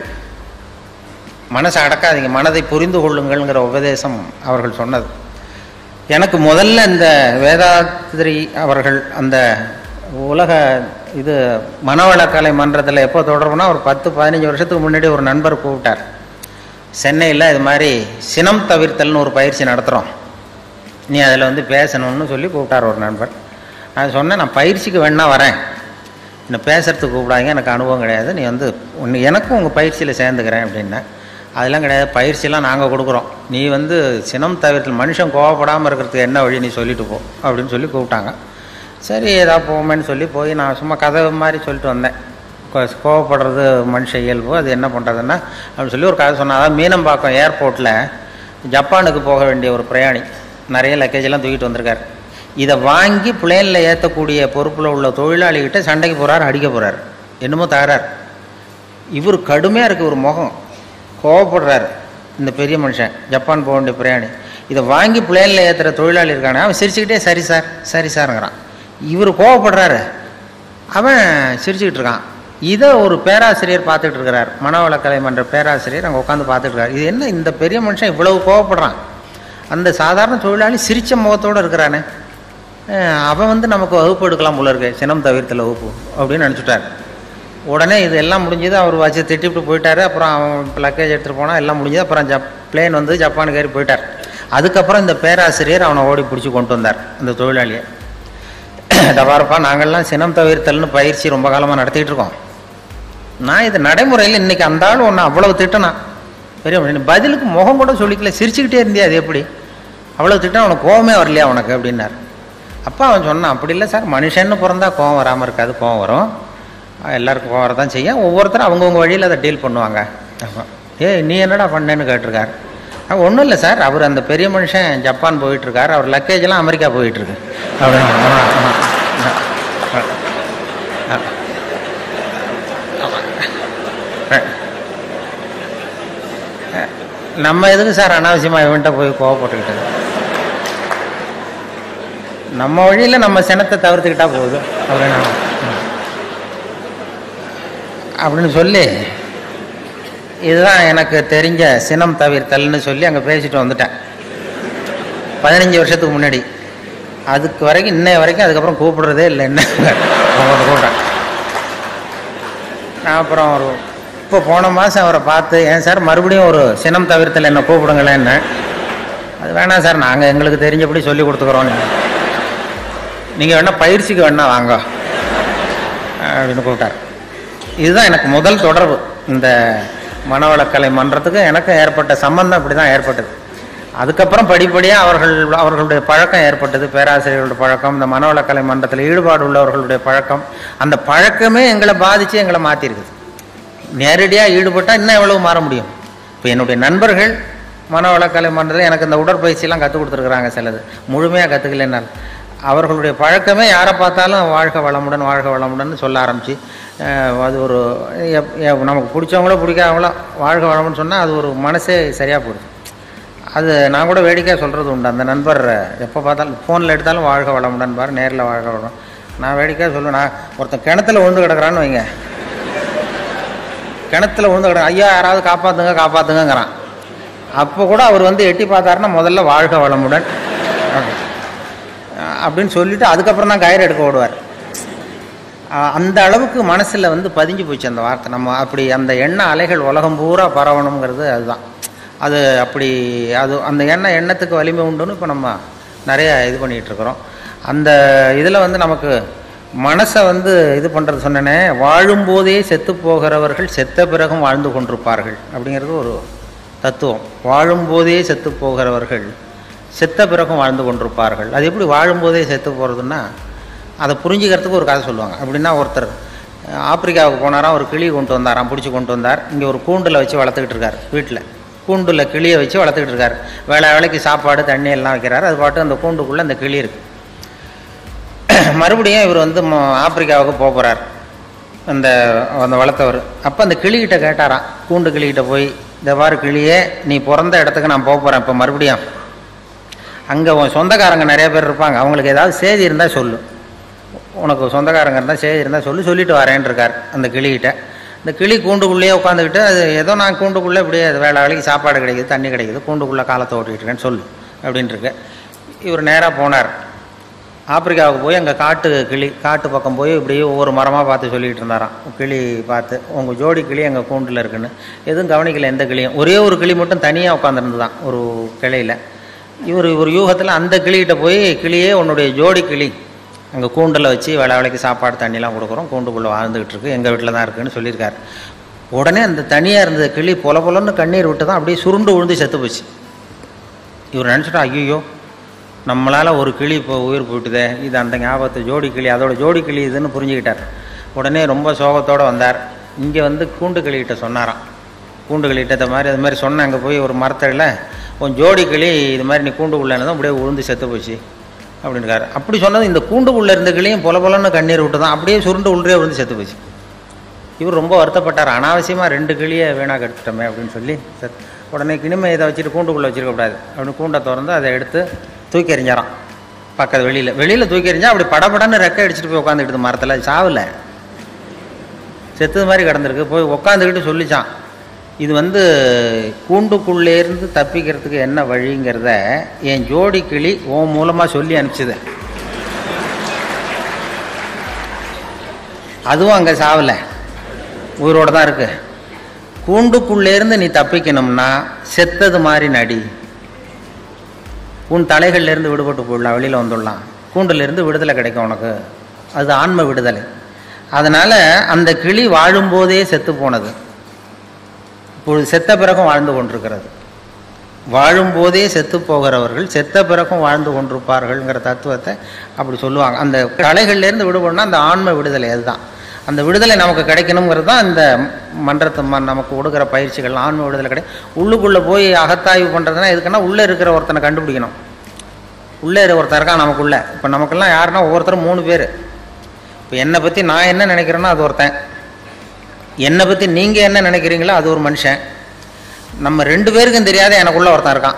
மனசை அடக்காதீங்க, மனதை புரிந்து கொள்ளுங்கள்ங்கிற உபதேசம் அவர்கள் சொன்னது. எனக்கு முதல்ல இந்த வேதாத்திரி அவர்கள் அந்த உலக இது மனவளக்கலை மன்றத்தில் எப்போ தொடர்புனா ஒரு பத்து பதினஞ்சு வருஷத்துக்கு முன்னாடி ஒரு நண்பர் கூப்பிட்டார். சென்னையில் இது மாதிரி சினம் தவிர்த்தல்னு ஒரு பயிற்சி நடத்துகிறோம், நீ அதில் வந்து பேசணும்னு சொல்லி கூப்பிட்டார் ஒரு நண்பர். நான் சொன்னேன், நான் பயிற்சிக்கு வேணா வரேன், என்னை பேசுகிறதுக்கு கூப்பிடாங்க, எனக்கு அனுபவம் கிடையாது, நீ வந்து ஒன்று எனக்கும் உங்கள் பயிற்சியில் சேர்ந்துக்கிறேன் அப்படின்னேன். அதெல்லாம் கிடையாது, பயிற்சியெல்லாம் நாங்கள் கொடுக்குறோம், நீ வந்து சினம் தவிர்த்தல் மனுஷன் கோவப்படாமல் இருக்கிறதுக்கு என்ன வழி நீ சொல்லிட்டு போ அப்படின்னு சொல்லி கூப்பிட்டாங்க. சரி ஏதா போவோமேன்னு சொல்லி போய் நான் சும்மா கதை மாதிரி சொல்லிட்டு வந்தேன். கோவப்படுறது மனுஷ இயல்பு, அது என்ன பண்ணுறதுன்னா அப்படின்னு சொல்லி ஒரு கதை சொன்னேன். அதாவது மீனம்பாக்கம் ஏர்போர்ட்டில் ஜப்பானுக்கு போக வேண்டிய ஒரு பிரயாணி நிறைய லக்கேஜெல்லாம் தூக்கிட்டு வந்திருக்கார். இதை வாங்கி பிளேனில் ஏற்றக்கூடிய பொறுப்பில் உள்ள தொழிலாளிகிட்ட சண்டைக்கு போகிறார், அடிக்க போகிறார், என்னமோ தகராறு. இவர் கடுமையாக இருக்குது ஒரு முகம், கோவப்படுறாரு இந்த பெரிய மனுஷன், ஜப்பான் போக வேண்டிய பிரயாணி. இதை வாங்கி பிளேனில் ஏற்றுற தொழிலாளி இருக்கானே, அவன் சிரிச்சுக்கிட்டே சரி சார் சரி சாருங்கிறான். இவர் கோவப்படுறாரு, அவன் சிரிச்சுக்கிட்டு இருக்கான். இதை ஒரு பேராசிரியர் பார்த்துட்டு இருக்கிறார், மனவளக்கலை மன்ற பேராசிரியர் அங்கே உட்காந்து பார்த்துட்டு இருக்கார். இது என்ன இந்த பெரிய மனுஷன் இவ்வளவு கோவப்படுறான், அந்த சாதாரண தொழிலாளி சிரிச்ச முகத்தோடு இருக்கிறானே, அவன் வந்து நமக்கு வகுப்பு எடுக்கலாம் போல இருக்கு, சினம் தவிர்த்தல் வகுப்பு அப்படின்னு நினச்சிட்டார். உடனே இது எல்லாம் முடிஞ்சது, அவர் வச்சு திட்டிவிட்டு போயிட்டார். அப்புறம் அவன் லக்கேஜ் எடுத்துகிட்டு போனால் எல்லாம் முடிஞ்சது. அப்புறம் ஜப் பிளேன் வந்து ஜப்பானுக்கு ஏறி போயிட்டார். அதுக்கப்புறம் இந்த பேராசிரியர் அவனை ஓடி பிடிச்சி கொண்டு வந்தார் அந்த தொழிலாளியை. தவாரப்பா, நாங்கள்லாம் சினம் தவிர்த்தல்னு பயிற்சி ரொம்ப காலமாக நடத்திட்டு இருக்கோம், நான் இது நடைமுறையில் இன்றைக்கி அந்த ஆள் ஒன்று அவ்வளவு திட்டனா பெரிய பதிலுக்கு முகம் கூட சொல்லிக்கல, சிரிச்சுக்கிட்டே இருந்தியா, அது எப்படி அவ்வளோ திட்டம், அவனுக்கு கோவமே வரலையா உனக்கு அப்படின்னார். அப்போ அவன் சொன்னான், அப்படி இல்லை சார், மனுஷன்னு பிறந்தா கோவம் வராமல் இருக்காது, கோவம் வரும், எல்லாருக்கும் கோவம் வரதான் செய்யும், ஒவ்வொருத்தரும் அவங்கவுங்க வழியில் அதை டீல் பண்ணுவாங்க. ஏ நீ என்னடா பண்ணேன்னு கேட்டிருக்காரு. ஒன்றும் இல்லை சார், அவர் அந்த பெரிய மனுஷன் ஜப்பான் போயிட்டுருக்கார், அவர் லக்கேஜெல்லாம் அமெரிக்கா போயிட்டுருக்கு அப்படின்னு. நம்ம எதுக்கு சார் அனாவசியமாக இவன்ட்ட போய் கோவப்பட்டுக்கிட்டது, நம்ம வழியில் நம்ம சினத்தை தவிர்த்துக்கிட்டா போகுது அப்படின்னு அப்படின்னு சொல்லி, இதுதான் எனக்கு தெரிஞ்ச சினம் தவிர்த்தல்னு சொல்லி அங்கே பேசிட்டு வந்துட்டேன் பதினஞ்சு வருஷத்துக்கு முன்னாடி. அதுக்கு வரைக்கும் இன்னைய வரைக்கும் அதுக்கப்புறம் கூப்பிடுறதே இல்லை, என்ன கூப்பிட்றேன் நான். அப்புறம் ஒரு இப்போ போன மாதம் அவரை பார்த்து, ஏன் சார் மறுபடியும் ஒரு சினம் தவிர்த்தல் என்ன கூப்பிடுங்களேன்னு. அது வேணாம் சார், நாங்கள் எங்களுக்கு தெரிஞ்சபடி சொல்லி கொடுத்துக்குறோம், நீங்கள் வேணால் பயிற்சிக்கு வேணா வாங்க அப்படின்னு கூப்பிட்டார். இதுதான் எனக்கு முதல் தொடர்பு இந்த மனவளக்கலை மன்றத்துக்கு எனக்கு ஏற்பட்ட சம்பந்தம் இப்படி தான் ஏற்பட்டது. அதுக்கப்புறம் படிப்படியாக அவர்கள் அவர்களுடைய பழக்கம் ஏற்பட்டது, பேராசிரியர்களுடைய பழக்கம், இந்த மனவளக்கலை மன்றத்தில் ஈடுபாடு உள்ளவர்களுடைய பழக்கம். அந்த பழக்கமே எங்களை பாதித்து எங்களை மாற்றிருக்குது. நேரடியாக ஈடுபட்டால் இன்னும் எவ்வளவு மாற முடியும். இப்போ என்னுடைய நண்பர்கள் மனவளக்கலை மன்றத்தில் எனக்கு இந்த உடற்பயிற்சியெல்லாம் கற்றுக் கொடுத்துருக்குறாங்க, சிலது முழுமையாக கற்றுக்கலைனால். அவர்களுடைய பழக்கமே யாரை பார்த்தாலும் வாழ்க வளமுடன் வாழ்க வளமுடன் சொல்ல ஆரம்பித்து, அது ஒரு நமக்கு பிடிச்சவங்களோ பிடிக்காதவங்களோ வாழ்க வளமுடன் சொன்னால் அது ஒரு மனசே சரியாக போடுது. அது நான் கூட வேடிக்கையாக சொல்கிறது உண்டு. அந்த நண்பர் எப்போ பார்த்தாலும் ஃபோனில் எடுத்தாலும் வாழ்க வளமுடன் பார், நேரில் வாழ்க வளம். நான் வேடிக்கையாக சொல்லுவேன், நான் ஒருத்தன் கிணத்துல விழுந்து கிடக்கிறான்னு வைங்க, கிணத்துல விழுந்து கிடக்கு, ஐயா யாராவது காப்பாற்றுங்க காப்பாற்றுங்கிறான். அப்போ கூட அவர் வந்து எட்டி பார்த்தாருன்னா முதல்ல வாழ்க வளமுடன் அப்படின்னு சொல்லிவிட்டு அதுக்கப்புறம் தான் கயிறு எடுக்க ஓடுவார். அந்த அளவுக்கு மனசில் வந்து பதிஞ்சு போச்சு அந்த வார்த்தை. நம்ம அப்படி அந்த எண்ண அலைகள் உலகம் பூரா பரவணுங்கிறது அதுதான். அது அப்படி அது அந்த எண்ணெய் எண்ணத்துக்கு வலிமை உண்டுன்னு இப்போ நம்ம நிறைய இது பண்ணிகிட்ருக்குறோம். அந்த இதில் வந்து நமக்கு மனசை வந்து இது பண்ணுறது சொன்னேனே, வாழும்போதே செத்து போகிறவர்கள் செத்த பிறகும் வாழ்ந்து கொண்டிருப்பார்கள் அப்படிங்கிறது ஒரு தத்துவம். வாழும்போதே செத்து போகிறவர்கள் செத்த பிறகும் வாழ்ந்து கொண்டிருப்பார்கள். அது எப்படி வாழும்போதே செத்து போகிறதுன்னா, அதை புரிஞ்சுக்கிறதுக்கு ஒரு கதை சொல்லுவாங்க. அப்படின்னா ஒருத்தர் ஆப்பிரிக்காவுக்கு போனாராம், ஒரு கிளி கொண்டு வந்தாராம், பிடிச்சி கொண்டு வந்தார். இங்கே ஒரு கூண்டில் வச்சு வளர்த்துக்கிட்டு இருக்கார். வீட்டில் கூண்டில் கிளியை வச்சு வளர்த்துக்கிட்டு இருக்கார். வேலை வேலைக்கு சாப்பாடு தண்ணி எல்லாம் வைக்கிறார். அது பாட்டு அந்த கூண்டுக்குள்ளே அந்த கிளி இருக்குது. மறுபடியும் இவர் வந்து ஆப்பிரிக்காவுக்கு போக போகிறார் அந்த அந்த வளர்த்தவர். அப்போ அந்த கிளிகிட்ட கேட்டாராம், கூண்டு கிளிகிட்ட போய், இந்த வார கிளியே, நீ பிறந்த இடத்துக்கு நான் போக போகிறேன் இப்போ மறுபடியும். அங்கே உன் சொந்தக்காரங்க நிறைய பேர் இருப்பாங்க, அவங்களுக்கு ஏதாவது செய்தி இருந்தால் சொல்லு, உனக்கு சொந்தக்காரங்க இருந்தால் செய்தி இருந்தால் சொல்லு, சொல்லிட்டு வரேன் இருக்கார் அந்த கிளிகிட்ட. இந்த கிளி கூண்டுக்குள்ளேயே உட்காந்துக்கிட்டு, அது ஏதோ நான் கூண்டுக்குள்ளே இப்படியே வேலை வேலைக்கு சாப்பாடு கிடைக்குது, தண்ணி கிடைக்குது, கூண்டுக்குள்ளே காலத்தை ஓட்டிகிட்டு இருக்கேன்னு சொல்லு அப்படின்ட்டுருக்கு. இவர் நேராக போனார் ஆப்பிரிக்காவுக்கு. போய் அங்கே காட்டு கிளி காட்டு பக்கம் போய் இப்படியே ஒவ்வொரு மரமாக பார்த்து சொல்லிகிட்டு இருந்தாராம். கிளி பார்த்து, உங்கள் ஜோடி கிளி எங்கள் கூண்டில் இருக்குன்னு. எதுவும் கவனிக்கலை எந்த கிளியும். ஒரே ஒரு கிளி மட்டும் தனியாக உட்காந்துருந்து தான் ஒரு கிளையில். இவர் ஒரு யூகத்தில் அந்த கிளிகிட்ட போய், கிளியே உன்னுடைய ஜோடி கிளி அங்கே கூண்டில் வச்சு வேலை வேலைக்கு சாப்பாடு தண்ணிலாம் கொடுக்குறோம், கூண்டுக்குள்ளே வாழ்ந்துக்கிட்டு இருக்கு, எங்கள் வீட்டில் தான் இருக்குன்னு சொல்லியிருக்காரு. உடனே அந்த தனியாக இருந்த கிளி பொல பொலன்னு கண்ணீர் விட்டு தான் அப்படியே சுருண்டு விழுந்து செத்து போச்சு. இவர் நினச்சிட்டா, ஐயோ நம்மளால் ஒரு கிளி இப்போ உயிர் போயிட்டுதே, இது அந்த ஞாபகத்தை ஜோடி கிளி, அதோட ஜோடி கிளி இதுன்னு புரிஞ்சுக்கிட்டார். உடனே ரொம்ப சோகத்தோடு வந்தார். இங்கே வந்து கூண்டு கிளிகிட்ட சொன்னாராம். கூண்டு கிளிகிட்ட இந்த மாதிரி அது மாதிரி சொன்னேன், அங்கே போய் ஒரு மரத்தடியில் உன் ஜோடி கிளி இது மாதிரி நீ கூண்டுக்குள்ளேன்னு தான் அப்படியே உழுந்து செத்து போச்சு அப்படின்னுக்காரு. அப்படி சொன்னது இந்த கூண்டுக்குள்ளே இருந்த கிளியும் பொல பொலன்னு கண்ணீர் விட்டு தான் அப்படியே சுருண்டு உள்ளே விழுந்து செத்து போச்சு. இவர் ரொம்ப வருத்தப்பட்டார், அனாவசியமாக ரெண்டு கிளியை வீணாக எடுத்துட்டோமே அப்படின்னு சொல்லி. சத் உடனே கிணிமை இதை வச்சுட்டு கூண்டுக்குள்ளே வச்சுருக்கக்கூடாது அப்படின்னு கூண்டை திறந்து அதை எடுத்து தூக்கி எறிஞ்சாராம் பக்கத்து வெளியில். வெளியில் தூக்கி எறிஞ்சா அப்படி படப்படன்னு ரெக்கை அடிச்சுட்டு போய் உட்காந்துக்கிட்டு மரத்தில், சாவில் செத்தது மாதிரி கிடந்திருக்கு. போய் உட்காந்துக்கிட்டு சொல்லிச்சான், இது வந்து கூண்டுக்குள்ளேருந்து தப்பிக்கிறதுக்கு என்ன வழிங்கிறத என் ஜோடி கிளி உன் மூலமாக சொல்லி அனுப்பிச்சுது. அதுவும் அங்கே சாவில் உயிரோடு தான் இருக்கு. கூண்டுக்குள்ளேருந்து நீ தப்பிக்கணும்னா செத்தது மாதிரி நடி, உன் தலைகள்லேருந்து விடுபட்டு போயிடலாம், வெளியில் வந்துடலாம், கூண்டிலேருந்து விடுதலை கிடைக்கும் உனக்கு, அது ஆன்ம விடுதலை. அதனால் அந்த கிளி வாழும்போதே செத்து போனது, இப்பொழுது செத்த பிறகும் வாழ்ந்து கொண்டிருக்கிறது. வாழும்போதே செத்து போகிறவர்கள் செத்த பிறகும் வாழ்ந்து கொண்டிருப்பார்கள்ங்கிற தத்துவத்தை அப்படி சொல்லுவாங்க. அந்த தலைகள்லேருந்து விடுபடணும்னா அந்த ஆன்ம விடுதலை, அதுதான் அந்த விடுதலை நமக்கு கிடைக்கணுங்கிறது தான் இந்த மன்றத்து நமக்கு கொடுக்குற பயிற்சிகள். ஆன்ம விடுதலை கிடை உள்ளுக்குள்ளே போய் அகத்தாய்வு பண்ணுறதுனா எதுக்குன்னா, உள்ளே இருக்கிற ஒருத்தனை கண்டுபிடிக்கணும். உள்ளே ஒருத்தர் இருக்கான் நமக்குள்ளே. இப்போ நமக்கெல்லாம் யாருன்னா ஒவ்வொருத்தரும் மூணு பேர். இப்போ என்னை பற்றி நான் என்ன நினைக்கிறேன்னா அது ஒருத்தன், என்னை பற்றி நீங்கள் என்ன நினைக்கிறீங்களோ அது ஒரு மனுஷன். நம்ம ரெண்டு பேருக்கும் தெரியாத எனக்குள்ளே ஒருத்தன் இருக்கான்,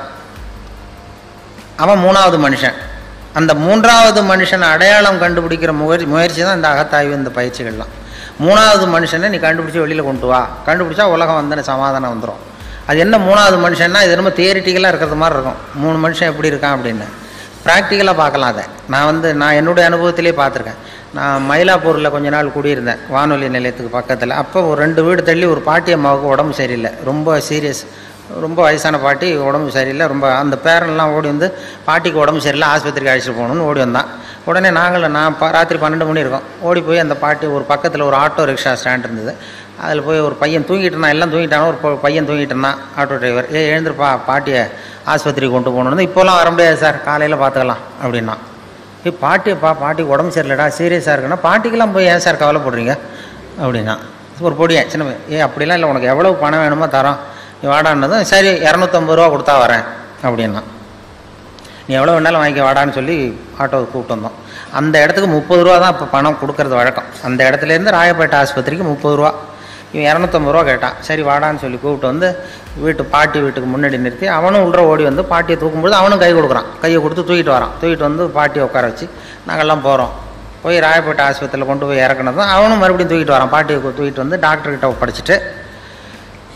அவன் மூணாவது மனுஷன். அந்த மூன்றாவது மனுஷனை அடையாளம் கண்டுபிடிக்கிற முயற்சி முயற்சி தான் இந்த அகத்தாய்வு, இந்த பயிற்சிகள்லாம். மூணாவது மனுஷனை நீ கண்டுபிடிச்சி வெளியில் கொண்டு வா, கண்டுபிடிச்சா உலகம் வந்து சமாதானம் வந்துடும். அது என்ன மூணாவது மனுஷன்னா, இது ரொம்ப தியரிட்டிக்கலாக இருக்கிறது மாதிரி இருக்கும். மூணு மனுஷன் எப்படி இருக்கான் அப்படின்னு ப்ராக்டிக்கலாக பார்க்கலாம். அதை நான் வந்து நான் என்னுடைய அனுபவத்திலே பார்த்துருக்கேன். நான் மயிலாப்பூரில் கொஞ்ச நாள் குடியிருந்தேன், வானொலி நிலையத்துக்கு பக்கத்தில். அப்போ ஒரு ரெண்டு வீடு தள்ளி ஒரு பாட்டி அம்மாவுக்கு உடம்பு சரியில்லை, ரொம்ப சீரியஸ், ரொம்ப வயசான பாட்டி, உடம்பு சரியில்லை ரொம்ப. அந்த பேரன்லாம் ஓடி வந்து பாட்டிக்கு உடம்பு சரியில்லை, ஆஸ்பத்திரிக்கு அழைச்சிட்டு போகணுன்னு ஓடி வந்தான். உடனே நாங்களும் நான் ப ராத்திரி பன்னெண்டு மணி இருக்கும், ஓடி போய் அந்த பாட்டி ஒரு பக்கத்தில் ஒரு ஆட்டோ ரிக்ஷா ஸ்டாண்ட் இருந்தது, அதில் போய் ஒரு பையன் தூங்கிட்டு இருந்தான், எல்லாம் தூங்கிட்டானோ, ஒரு பையன் தூங்கிட்டு இருந்தான். ஆட்டோ டிரைவர், ஏ எழுந்திருப்பா, பாட்டியை ஆஸ்பத்திரிக்கு கொண்டு போகணுன்னு. இப்போலாம் வர முடியாது சார், காலையில் பார்த்துக்கலாம் அப்படின்னா. ஏ பாட்டியப்பா, பாட்டிக்கு உடம்பு சரியில்லடா, சீரியஸாக இருக்குன்னா, பாட்டிக்கெல்லாம் போய் ஏன் சார் கவலைப்படுறீங்க அப்படின்னா. ஒரு பொடியன் சின்ன, ஏ அப்படிலாம் இல்லை, உனக்கு எவ்வளோ பணம் வேணுமோ தரோம், நீ வாடான்னதும் சரி இரநூத்தம்பது ரூபா கொடுத்தா வரேன் அப்படின்னா. நீ எவ்வளோ வேணாலும் வாங்கிக்க வாடான்னு சொல்லி ஆட்டோவை கூப்பிட்டு வந்தோம். அந்த இடத்துக்கு முப்பது ரூபா தான் இப்போ பணம் கொடுக்கறது வழக்கம். அந்த இடத்துலேருந்து ராயப்பேட்டை ஆஸ்பத்திரிக்கு முப்பது ரூபா, இவன் இரநூத்தம்பது ரூபா கேட்டான். சரி வாடான்னு சொல்லி கூப்பிட்டு வந்து வீட்டு பாட்டி வீட்டுக்கு முன்னாடி நிறுத்தி, அவனும் உள்ள ஓடி வந்து பாட்டியை தூக்கும்போது அவனும் கை கொடுக்குறான், கையை கொடுத்து தூக்கிட்டு வரான். தூக்கிட்டு வந்து பாட்டியை உட்கார வச்சு நாங்கள்லாம் போகிறோம். போய் ராயப்பேட்டை ஆஸ்பத்திரியில் கொண்டு போய் இறக்குனதும் அவனும் மறுபடியும் தூக்கிட்டு வரான். பாட்டியை தூக்கிட்டு வந்து டாக்டர்கிட்ட ஒப்படைச்சிட்டு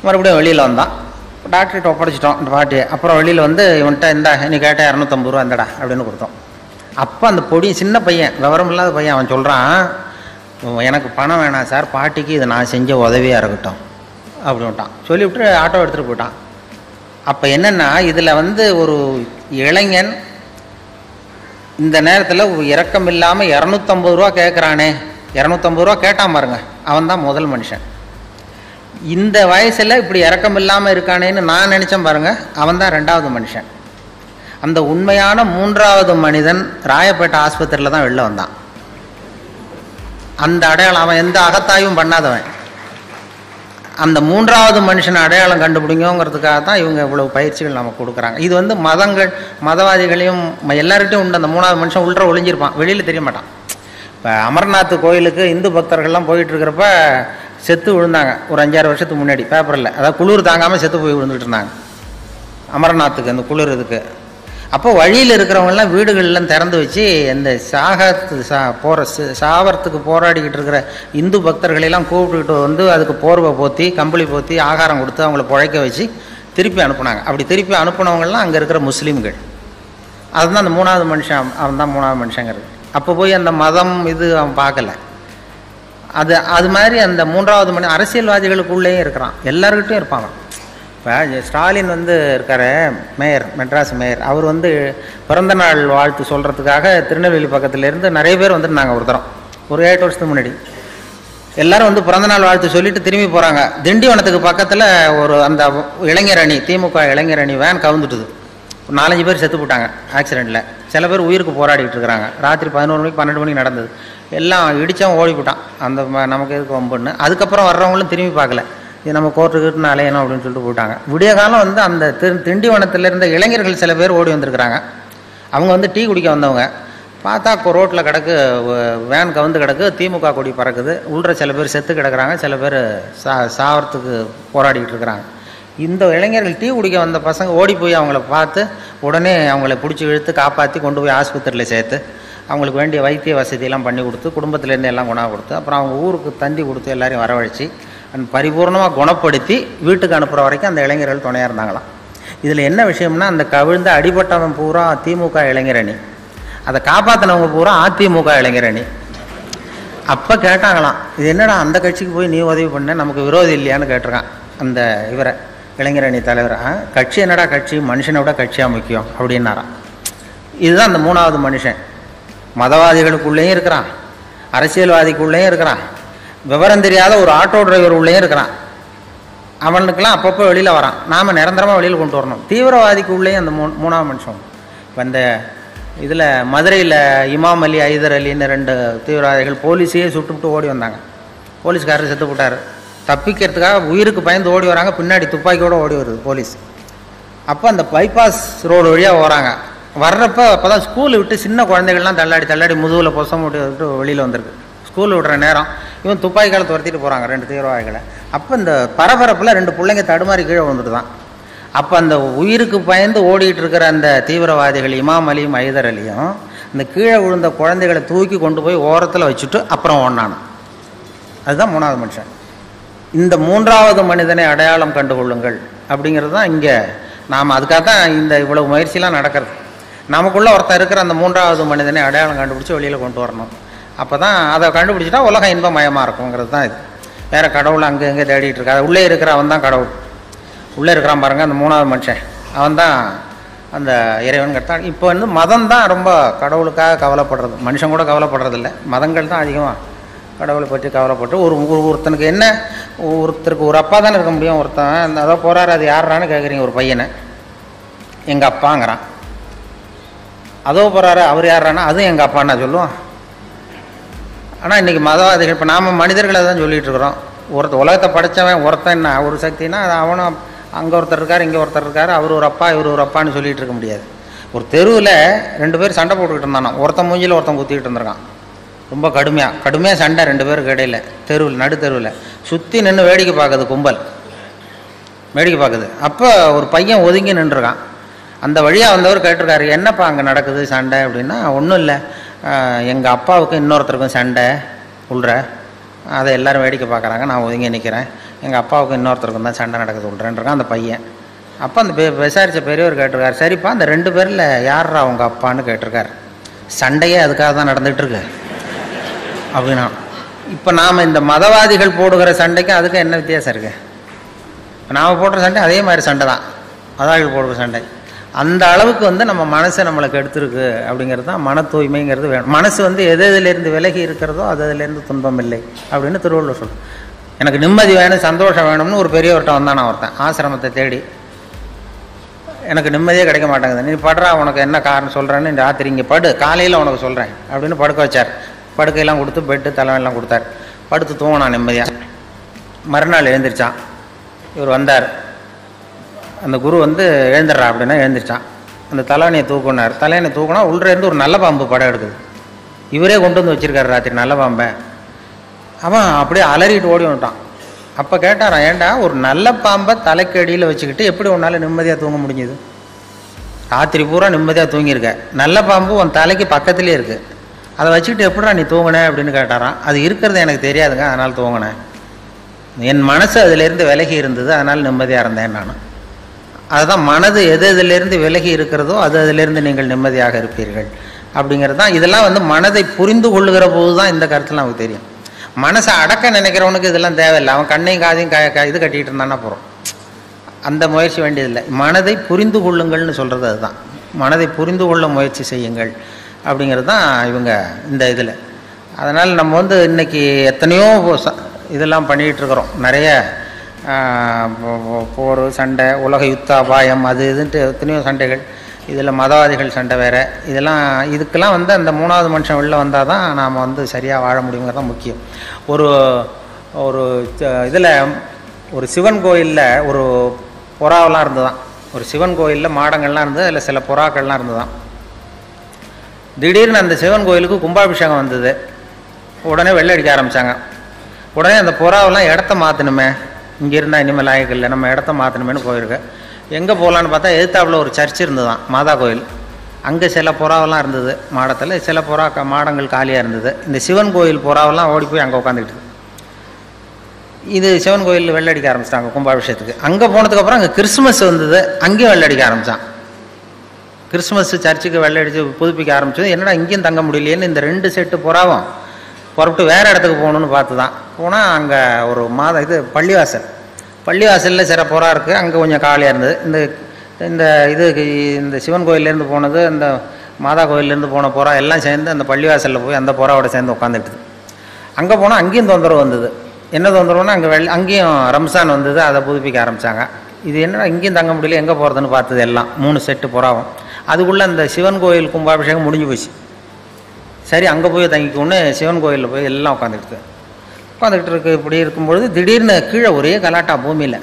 மறுபடியும் வெளியில் வந்தான். டாக்டர்கிட்ட ஒப்படைச்சிட்டோம் இந்த பாட்டியை. அப்புறம் வெளியில் வந்து இவன்கிட்ட இந்தா நீ கேட்ட இரநூத்தம்பது ரூபா இந்தடா அப்படின்னு கொடுத்தோம். அப்போ அந்த பொடி சின்ன பையன், விவரம் இல்லாத பையன், அவன் சொல்கிறான், எனக்கு பணம் வேணாம் சார், பாட்டிக்கு இது நான் செஞ்ச உதவியாக இருக்கட்டும் அப்படின்ட்டான். சொல்லிவிட்டு ஆட்டோ எடுத்துகிட்டு போயிட்டான். அப்போ என்னென்னா இதில் வந்து ஒரு இளைஞன் இந்த நேரத்தில் இரக்கம் இல்லாமல் இரநூத்தம்பது ரூபா கேட்குறானே, இரநூத்தம்பது ரூபா கேட்டான் பாருங்க, அவன் தான் முதல் மனுஷன். இந்த வயசில் இப்படி இரக்கம் இல்லாமல் இருக்கானேன்னு நான் நினச்சேன் பாருங்க, அவன் தான் ரெண்டாவது மனுஷன். அந்த உண்மையான மூன்றாவது மனிதன் ராயப்பேட்டை ஆஸ்பத்திரியில் தான் வெளில வந்தான். அந்த அடையாளம் அவன் எந்த அகத்தாயும் பண்ணாதவன். அந்த மூன்றாவது மனுஷனை அடையாளம் கண்டுபிடிங்கிறதுக்காக தான் இவங்க இவ்வளவு பயிற்சிகள் நமக்கு கொடுக்குறாங்க. இது வந்து மதங்கள் மதவாதிகளையும் எல்லார்கிட்டையும் உண்டு. அந்த மூணாவது மனுஷன் உள்ள ஒளிஞ்சிருப்பான், வெளியில் தெரிய மாட்டான். இப்போ அமர்நாத் கோயிலுக்கு இந்து பக்தர்கள்லாம் போயிட்டு இருக்கிறப்ப செத்து விழுந்தாங்க ஒரு அஞ்சாறு வருஷத்துக்கு முன்னாடி பேப்பரில். அதாவது குளிர் தாங்காமல் செத்து போய் விழுந்துட்டு இருந்தாங்க அமர்நாத்துக்கு, அந்த குளிர் இதுக்கு. அப்போ வழியில் இருக்கிறவங்கெல்லாம் வீடுகள்லாம் திறந்து வச்சு இந்த சாகத்து சா போகிற சாவரத்துக்கு போராடிக்கிட்டு இருக்கிற இந்து பக்தர்களெல்லாம் கூப்பிட்டுக்கிட்டு வந்து அதுக்கு போர்வை போற்றி கம்பளி போற்றி ஆகாரம் கொடுத்து அவங்கள பிழைக்க வச்சு திருப்பி அனுப்புனாங்க. அப்படி திருப்பி அனுப்புனவங்கள்லாம் அங்கே இருக்கிற முஸ்லீம்கள். அதுதான் அந்த மூணாவது மனுஷன், அவன் தான் மூணாவது மனுஷங்கிறது. அப்போ போய் அந்த மதம் இது அவன் பார்க்கல. அது அது மாதிரி அந்த மூன்றாவது மணி அரசியல்வாதிகளுக்குள்ளேயும் இருக்கிறான், எல்லாருக்கிட்டையும் இருப்பாங்க. இப்போ ஸ்டாலின் வந்து இருக்கார், மேயர், மெட்ராஸ் மேயர். அவர் வந்து பிறந்த நாள் வாழ்த்து சொல்கிறதுக்காக திருநெல்வேலி பக்கத்துலேருந்து நிறைய பேர் வந்துருந்தாங்க. ஒரு தரம் ஒரு எட்டு வருஷத்துக்கு முன்னாடி எல்லோரும் வந்து பிறந்த நாள் வாழ்த்து சொல்லிட்டு திரும்பி போகிறாங்க. திண்டிவனத்துக்கு பக்கத்தில் ஒரு அந்த இளைஞர் அணி, திமுக இளைஞர் அணி வேன் கவுந்துட்டுது. ஒரு நாலஞ்சு பேர் செத்து போட்டாங்க ஆக்சிடெண்ட்டில். சில பேர் உயிருக்கு போராடிக்கிட்டு இருக்கிறாங்க. ராத்திரி பதினோரு மணிக்கு பன்னெண்டு மணிக்கு நடந்தது. எல்லாம் இடித்தவன் ஓடி போட்டான். அந்த நமக்கு எதுக்கு வம்புன்னு. அதுக்கப்புறம் வர்றவங்களும் திரும்பி பார்க்கல, இது நம்ம கோர்ட்டுக்கிட்டு அலையணும் அப்படின்னு சொல்லிட்டு போயிட்டாங்க. விடிய காலம் வந்து அந்த திரு திண்டிவனத்தில் இருந்த இளைஞர்கள் சில பேர் ஓடி வந்திருக்கிறாங்க. அவங்க வந்து டீ குடிக்க வந்தவங்க. பார்த்தா ரோட்டில் கிடக்கு வேன் கவுந்து கிடக்கு, திமுக கொடி பறக்குது. உள்ள சில பேர் செத்து கிடக்குறாங்க, சில பேர் சா சாவறதுக்கு போராடிக்கிட்டு இருக்கிறாங்க. இந்த இளைஞர்கள் டீ குடிக்க வந்த பசங்க ஓடி போய் அவங்கள பார்த்து உடனே அவங்கள பிடிச்சி இழுத்து காப்பாற்றி கொண்டு போய் ஆஸ்பத்திரியில் சேர்த்து அவங்களுக்கு வேண்டிய வைத்திய வசதியெல்லாம் பண்ணி கொடுத்து குடும்பத்துலேருந்து எல்லாம் குணம் கொடுத்து அப்புறம் அவங்க ஊருக்கு தந்தி கொடுத்து எல்லாரையும் வரவழைச்சி அண்ட் பரிபூர்ணமாக குணப்படுத்தி வீட்டுக்கு அனுப்புகிற வரைக்கும் அந்த இளைஞர்கள் துணையாக இருந்தாங்களாம். இதில் என்ன விஷயம்னா, அந்த கவிழ்ந்த அடிபட்டவன் பூரா திமுக இளைஞரணி, அதை காப்பாற்றினவங்க பூரா அதிமுக இளைஞரணி. அப்போ கேட்டாங்களாம், இது என்னடா அந்த கட்சிக்கு போய் நீ உதவி பண்ண, நமக்கு விரோதி இல்லையான்னு கேட்டிருக்கான் அந்த இவரை இளைஞரணி தலைவர். கட்சி என்னடா கட்சி, மனுஷனை விட கட்சியாக முக்கியம் அப்படின்னாரான். இதுதான் அந்த மூணாவது மனுஷன். மதவாதிகளுக்குள்ளேயும் இருக்கிறான், அரசியல்வாதிக்குள்ளேயும் இருக்கிறான், விவரம் தெரியாத ஒரு ஆட்டோ டிரைவர் உள்ளேயும் இருக்கிறான். அவனுக்கெல்லாம் அப்பப்போ வெளியில் வரான். நாம் நிரந்தரமாக வெளியில் கொண்டு வரணும். தீவிரவாதிக்குள்ளேயும் அந்த மூ மூணாவது மனுஷன். இப்போ இந்த இதில் மதுரையில் இமாம் அலி, ஐதர் அலின்னு ரெண்டு தீவிரவாதிகள் போலீஸையே சுட்டுவிட்டு ஓடி வந்தாங்க. போலீஸ்காரர் செத்து போட்டார். தப்பிக்கிறதுக்காக உயிருக்கு பயந்து ஓடி வராங்க, பின்னாடி துப்பாக்கியோடு ஓடி வருது போலீஸ். அப்போ அந்த பைபாஸ் ரோடு வழியாக வராங்க. வர்றப்போ அப்போ தான் ஸ்கூல் விட்டு சின்ன குழந்தைகள்லாம் தள்ளாடி தள்ளாடி முதுகில் பொசம் விட்டு விட்டு வெளியில் வந்திருக்கு. ஸ்கூல் விடுற நேரம் இவன் துப்பாக்கியால் துரத்திட்டு போகிறாங்க ரெண்டு தீவிரவாதிகளை. அப்போ இந்த பரபரப்பில் ரெண்டு பிள்ளைங்க தடுமாறி கீழே வந்துட்டு தான். அப்போ அந்த உயிருக்கு பயந்து ஓடிட்டு இருக்கிற அந்த தீவிரவாதிகள் இமாம் அலியும் ஐதர் அலியும் இந்த கீழே விழுந்த குழந்தைகளை தூக்கி கொண்டு போய் ஓரத்தில் வச்சுட்டு அப்புறம் ஓடினான். அதுதான் மூணாவது மனுஷன். இந்த மூன்றாவது மனிதனை அடையாளம் கண்டுகொள்ளுங்கள் அப்படிங்கிறது தான் இங்கே நாம் அதுக்காக தான் இந்த இவ்வளவு முயற்சியெலாம் நடக்கிறது. நமக்குள்ளே ஒருத்தர் இருக்கிற அந்த மூன்றாவது மனிதனை அடையாளம் கண்டுபிடிச்சி வெளியில் கொண்டு வரணும். அப்போ தான் அதை கண்டுபிடிச்சிட்டா உலகம் இன்பமயமாக இருக்குங்கிறது தான் இது. வேறு கடவுள் அங்கே எங்கே தேடிட்டு இருக்கா, உள்ளே இருக்கிற அவன் தான் கடவுள். உள்ளே இருக்கிறான் பாருங்கள் அந்த மூணாவது மனுஷன், அவன் தான் அந்த இறைவன் கட்டான். இப்போ வந்து மதம் தான் ரொம்ப கடவுளுக்காக கவலைப்படுறது, மனுஷன் கூட கவலைப்படுறதில்ல. மதங்கள் தான் அதிகமாக கடவுளை பற்றி கவலைப்பட்டு ஒரு ஒருத்தனுக்கு என்ன, ஒருத்தருக்கு ஒரு அப்பா தானே இருக்க முடியும். ஒருத்தன் அதோ போகிறாரு, அது யாரான்னு கேட்குறீங்க, ஒரு பையனை எங்கள் அப்பாங்கிறான். அதோ போகிறாரு, அவர் யாரானா அதுவும் எங்கள் அப்பான்னா சொல்லுவோம். ஆனால் இன்றைக்கி மதவாதிகள், இப்போ நாம் மனிதர்களை தான் சொல்லிகிட்டு இருக்கிறோம். ஒருத்தர் உலகத்தை படைத்தவன் ஒருத்தன் என்ன ஒரு சக்தினா அது அவனும் அங்கே ஒருத்தர் இருக்கார், இங்கே ஒருத்தர் இருக்கார், அவர் ஒரு அப்பா இவர் ஒரு அப்பான்னு சொல்லிகிட்டு இருக்க முடியாது. ஒரு தெருவில் ரெண்டு பேர் சண்டை போட்டுக்கிட்டு இருந்தானோ, ஒருத்தன் மூஞ்சியில் ஒருத்தன் குத்திக்கிட்டு இருந்திருக்கான். ரொம்ப கடுமையாக கடுமையாக சண்டை ரெண்டு பேருக்கு இடையில, தெருவில் நடு தெருவில் சுற்றி நின்று வேடிக்கை பார்க்குது கும்பல், வேடிக்கை பார்க்குது. அப்போ ஒரு பையன் ஒதுங்கி நின்றுருக்கான். அந்த வழியாக வந்தவர் கேட்டிருக்காரு, என்னப்பா அங்கே நடக்குது சண்டை அப்படின்னா, ஒன்றும் இல்லை, எங்கள் அப்பாவுக்கும் இன்னொருத்தருக்கும் சண்டை உள்ற, அதை எல்லோரும் வேடிக்கை பார்க்குறாங்க, நான் ஒதுங்கி நிற்கிறேன். எங்கள் அப்பாவுக்கும் இன்னொருத்தருக்கும் தான் சண்டை நடக்குது விட்றேன்றான் அந்த பையன். அப்போ அந்த பெ விசாரித்த பெரியவர் கேட்டிருக்காரு, சரிப்பா அந்த ரெண்டு பேரில் யாரா அவங்க அப்பான்னு கேட்டிருக்காரு. சண்டையே அதுக்காக தான் நடந்துகிட்ருக்கு அப்படின்னா. இப்போ நாம் இந்த மதவாதிகள் போடுகிற சண்டைக்கும் அதுக்கும் என்ன வித்தியாசம் இருக்குது? நாம் போடுற சண்டை அதே மாதிரி சண்டை தான், மதவாதிகள் போடுற சண்டை. அந்த அளவுக்கு வந்து நம்ம மனசை நம்மளுக்கு எடுத்துருக்கு அப்படிங்கிறது தான் மன தூய்மைங்கிறது வேணும். மனசு வந்து எது எதுலேருந்து விலகி இருக்கிறதோ அது அதுலேருந்து துன்பம் இல்லை அப்படின்னு திருவள்ளுவர் சொல்லுவோம். எனக்கு நிம்மதி வேணும், சந்தோஷம் வேணும்னு ஒரு பெரியவர்கிட்ட வந்தானா ஒருத்தன் ஆசிரமத்தை தேடி. எனக்கு நிம்மதியே கிடைக்க மாட்டேங்குது, நீ படுறா, உனக்கு என்ன காரணம் சொல்கிறேன்னு இந்த ராத்திரி இங்கே படு, காலையில் உனக்கு சொல்கிறேன் அப்படின்னு படுக்க வச்சார். படுக்கையெல்லாம் கொடுத்து பெட்டு தலைவெல்லாம் கொடுத்தார். படுத்து தூங்கினான் நிம்மதியாக. மறுநாள் எழுந்திரிச்சான். இவர் வந்தார். அந்த குரு வந்து எழுந்துடுறா அப்படின்னா எழுந்திரிச்சான். அந்த தலைவனையை தூக்குனார். தலைவனை தூக்குனா உள்ளேருந்து ஒரு நல்ல பாம்பு படம் எடுக்குது. இவரே கொண்டு வந்து வச்சுருக்காரு ராத்திரி நல்ல பாம்பை. அவன் அப்படியே அலறிட்டு ஓடி வந்துட்டான். அப்போ கேட்டாரான், ஏண்டா ஒரு நல்ல பாம்பை தலைக்கு அடியில் வச்சுக்கிட்டு எப்படி உன்னால் நிம்மதியாக தூங்க முடிஞ்சுது? ராத்திரி பூரா நிம்மதியாக தூங்கியிருக்க, நல்ல பாம்பு உன் தலைக்கு பக்கத்துலேயே இருக்குது, அதை வச்சுக்கிட்டு எப்படிடா நீ தூங்கினேன் அப்படின்னு கேட்டாரான். அது இருக்கிறது எனக்கு தெரியாதுங்க, அதனால் தூங்கினேன். என் மனசு அதிலேருந்து விலகி இருந்தது, அதனால் நிம்மதியாக இருந்தேன் நான். அதுதான் மனது எது எதுலேருந்து விலகி இருக்கிறதோ அது அதிலேருந்து நீங்கள் நிம்மதியாக இருப்பீர்கள் அப்படிங்கிறது தான். இதெல்லாம் வந்து மனதை புரிந்து கொள்ளுகிற போது தான் இந்த கருத்துலாம் நமக்கு தெரியும். மனசை அடக்க நினைக்கிறவனுக்கு இதெல்லாம் தேவையில்லை. அவன் கண்ணையும் காதையும் க இது கட்டிகிட்டு இருந்தானா போகிறோம், அந்த முயற்சி வேண்டியதில்லை. மனதை புரிந்து கொள்ளுங்கள்னு சொல்கிறது அதுதான். மனதை புரிந்து கொள்ள முயற்சி செய்யுங்கள் அப்படிங்கிறது தான் இவங்க இந்த இதில். அதனால் நம்ம வந்து இன்றைக்கி எத்தனையோ இதெல்லாம் பண்ணிகிட்ருக்குறோம். நிறைய போர், சண்டை, உலக யுத்த அபாயம், அது இதுன்ட்டு எத்தனையோ சண்டைகள். இதில் மதவாதிகள் சண்டை வேறு. இதெல்லாம் இதுக்கெல்லாம் வந்து அந்த மூணாவது மனுஷன் வெளில வந்தால் தான் நாம் வந்து சரியாக வாழ முடியுங்கிறது தான் முக்கியம். ஒரு ஒரு இதில் ஒரு சிவன் கோயிலில் ஒரு புறாவெல்லாம் இருந்து தான். ஒரு சிவன் கோயிலில் மாடங்கள்லாம் இருந்தது, அதில் சில புறாக்கள்லாம் இருந்து தான். திடீர்னு அந்த சிவன் கோயிலுக்கு கும்பாபிஷேகம் வந்தது. உடனே வெள்ளை அடிக்க ஆரம்பித்தாங்க. உடனே அந்த புறாவெல்லாம் இடத்த மாற்றணுமே, இங்கே இருந்தால் இனிமேல் லாயக்கு இல்லை, நம்ம இடத்த மாற்றணுமேனு போயிருக்கு. எங்கே போகலான்னு பார்த்தா எதிர்த்தாப்புல ஒரு சர்ச் இருந்தது தான், மாதா கோயில். அங்கே சில புறாவெல்லாம் இருந்தது மாடத்தில், சில புறா மாடங்கள் காலியாக இருந்தது. இந்த சிவன் கோயில் புறாவெல்லாம் ஓடி போய் அங்கே உட்காந்துக்கிட்டு. இது சிவன் கோயிலில் வெள்ளடிக்க ஆரம்பிச்சிட்டாங்க கும்பாபிஷேகத்துக்கு. அங்கே போனதுக்கப்புறம் அங்கே கிறிஸ்மஸ் வந்தது, அங்கேயும் வெள்ளடிக்க ஆரம்பித்தான். கிறிஸ்மஸ் சர்ச்சுக்கு வெள்ளடிச்சு புதுப்பிக்க ஆரம்பிச்சது. என்னடா இங்கேயும் தங்க முடியலையேன்னு இந்த ரெண்டு செட்டு புறாவும் புறப்பட்டு வேறு இடத்துக்கு போகணுன்னு பார்த்து தான் போனால் அங்கே ஒரு மாதம் இது பள்ளிவாசல். பள்ளிவாசலில் சில புறா இருக்குது, அங்கே கொஞ்சம் காலியாக இருந்தது. இந்த இந்த இது இந்த சிவன் கோயிலேருந்து போனது, அந்த மாதா கோயிலேருந்து போன புறா எல்லாம் சேர்ந்து அந்த பள்ளிவாசலில் போய் அந்த புறாவோட சேர்ந்து உட்காந்துட்டுது. அங்கே போனால் அங்கேயும் தொந்தரவு வந்தது. என்ன தொந்தரவுன்னா அங்கே வெள் அங்கேயும் ரம்சான் வந்தது, அதை புதுப்பிக்க ஆரம்பித்தாங்க. இது என்ன இங்கேயும் தங்க முடியல, எங்கே போகிறதுன்னு பார்த்தது எல்லாம் மூணு செட்டு புறாவும். அதுக்குள்ளே அந்த சிவன் கோயில் கும்பாபிஷேகம் முடிஞ்சு போச்சு. சரி அங்கே போய் தங்கிக்கோன்னு சிவன் கோயிலில் போய் எல்லாம் உட்காந்துக்கிட்டு உட்காந்துக்கிட்டு இருக்கு. இப்படி இருக்கும்பொழுது திடீர்னு கீழே ஒரே கலாட்டா பூமியில்.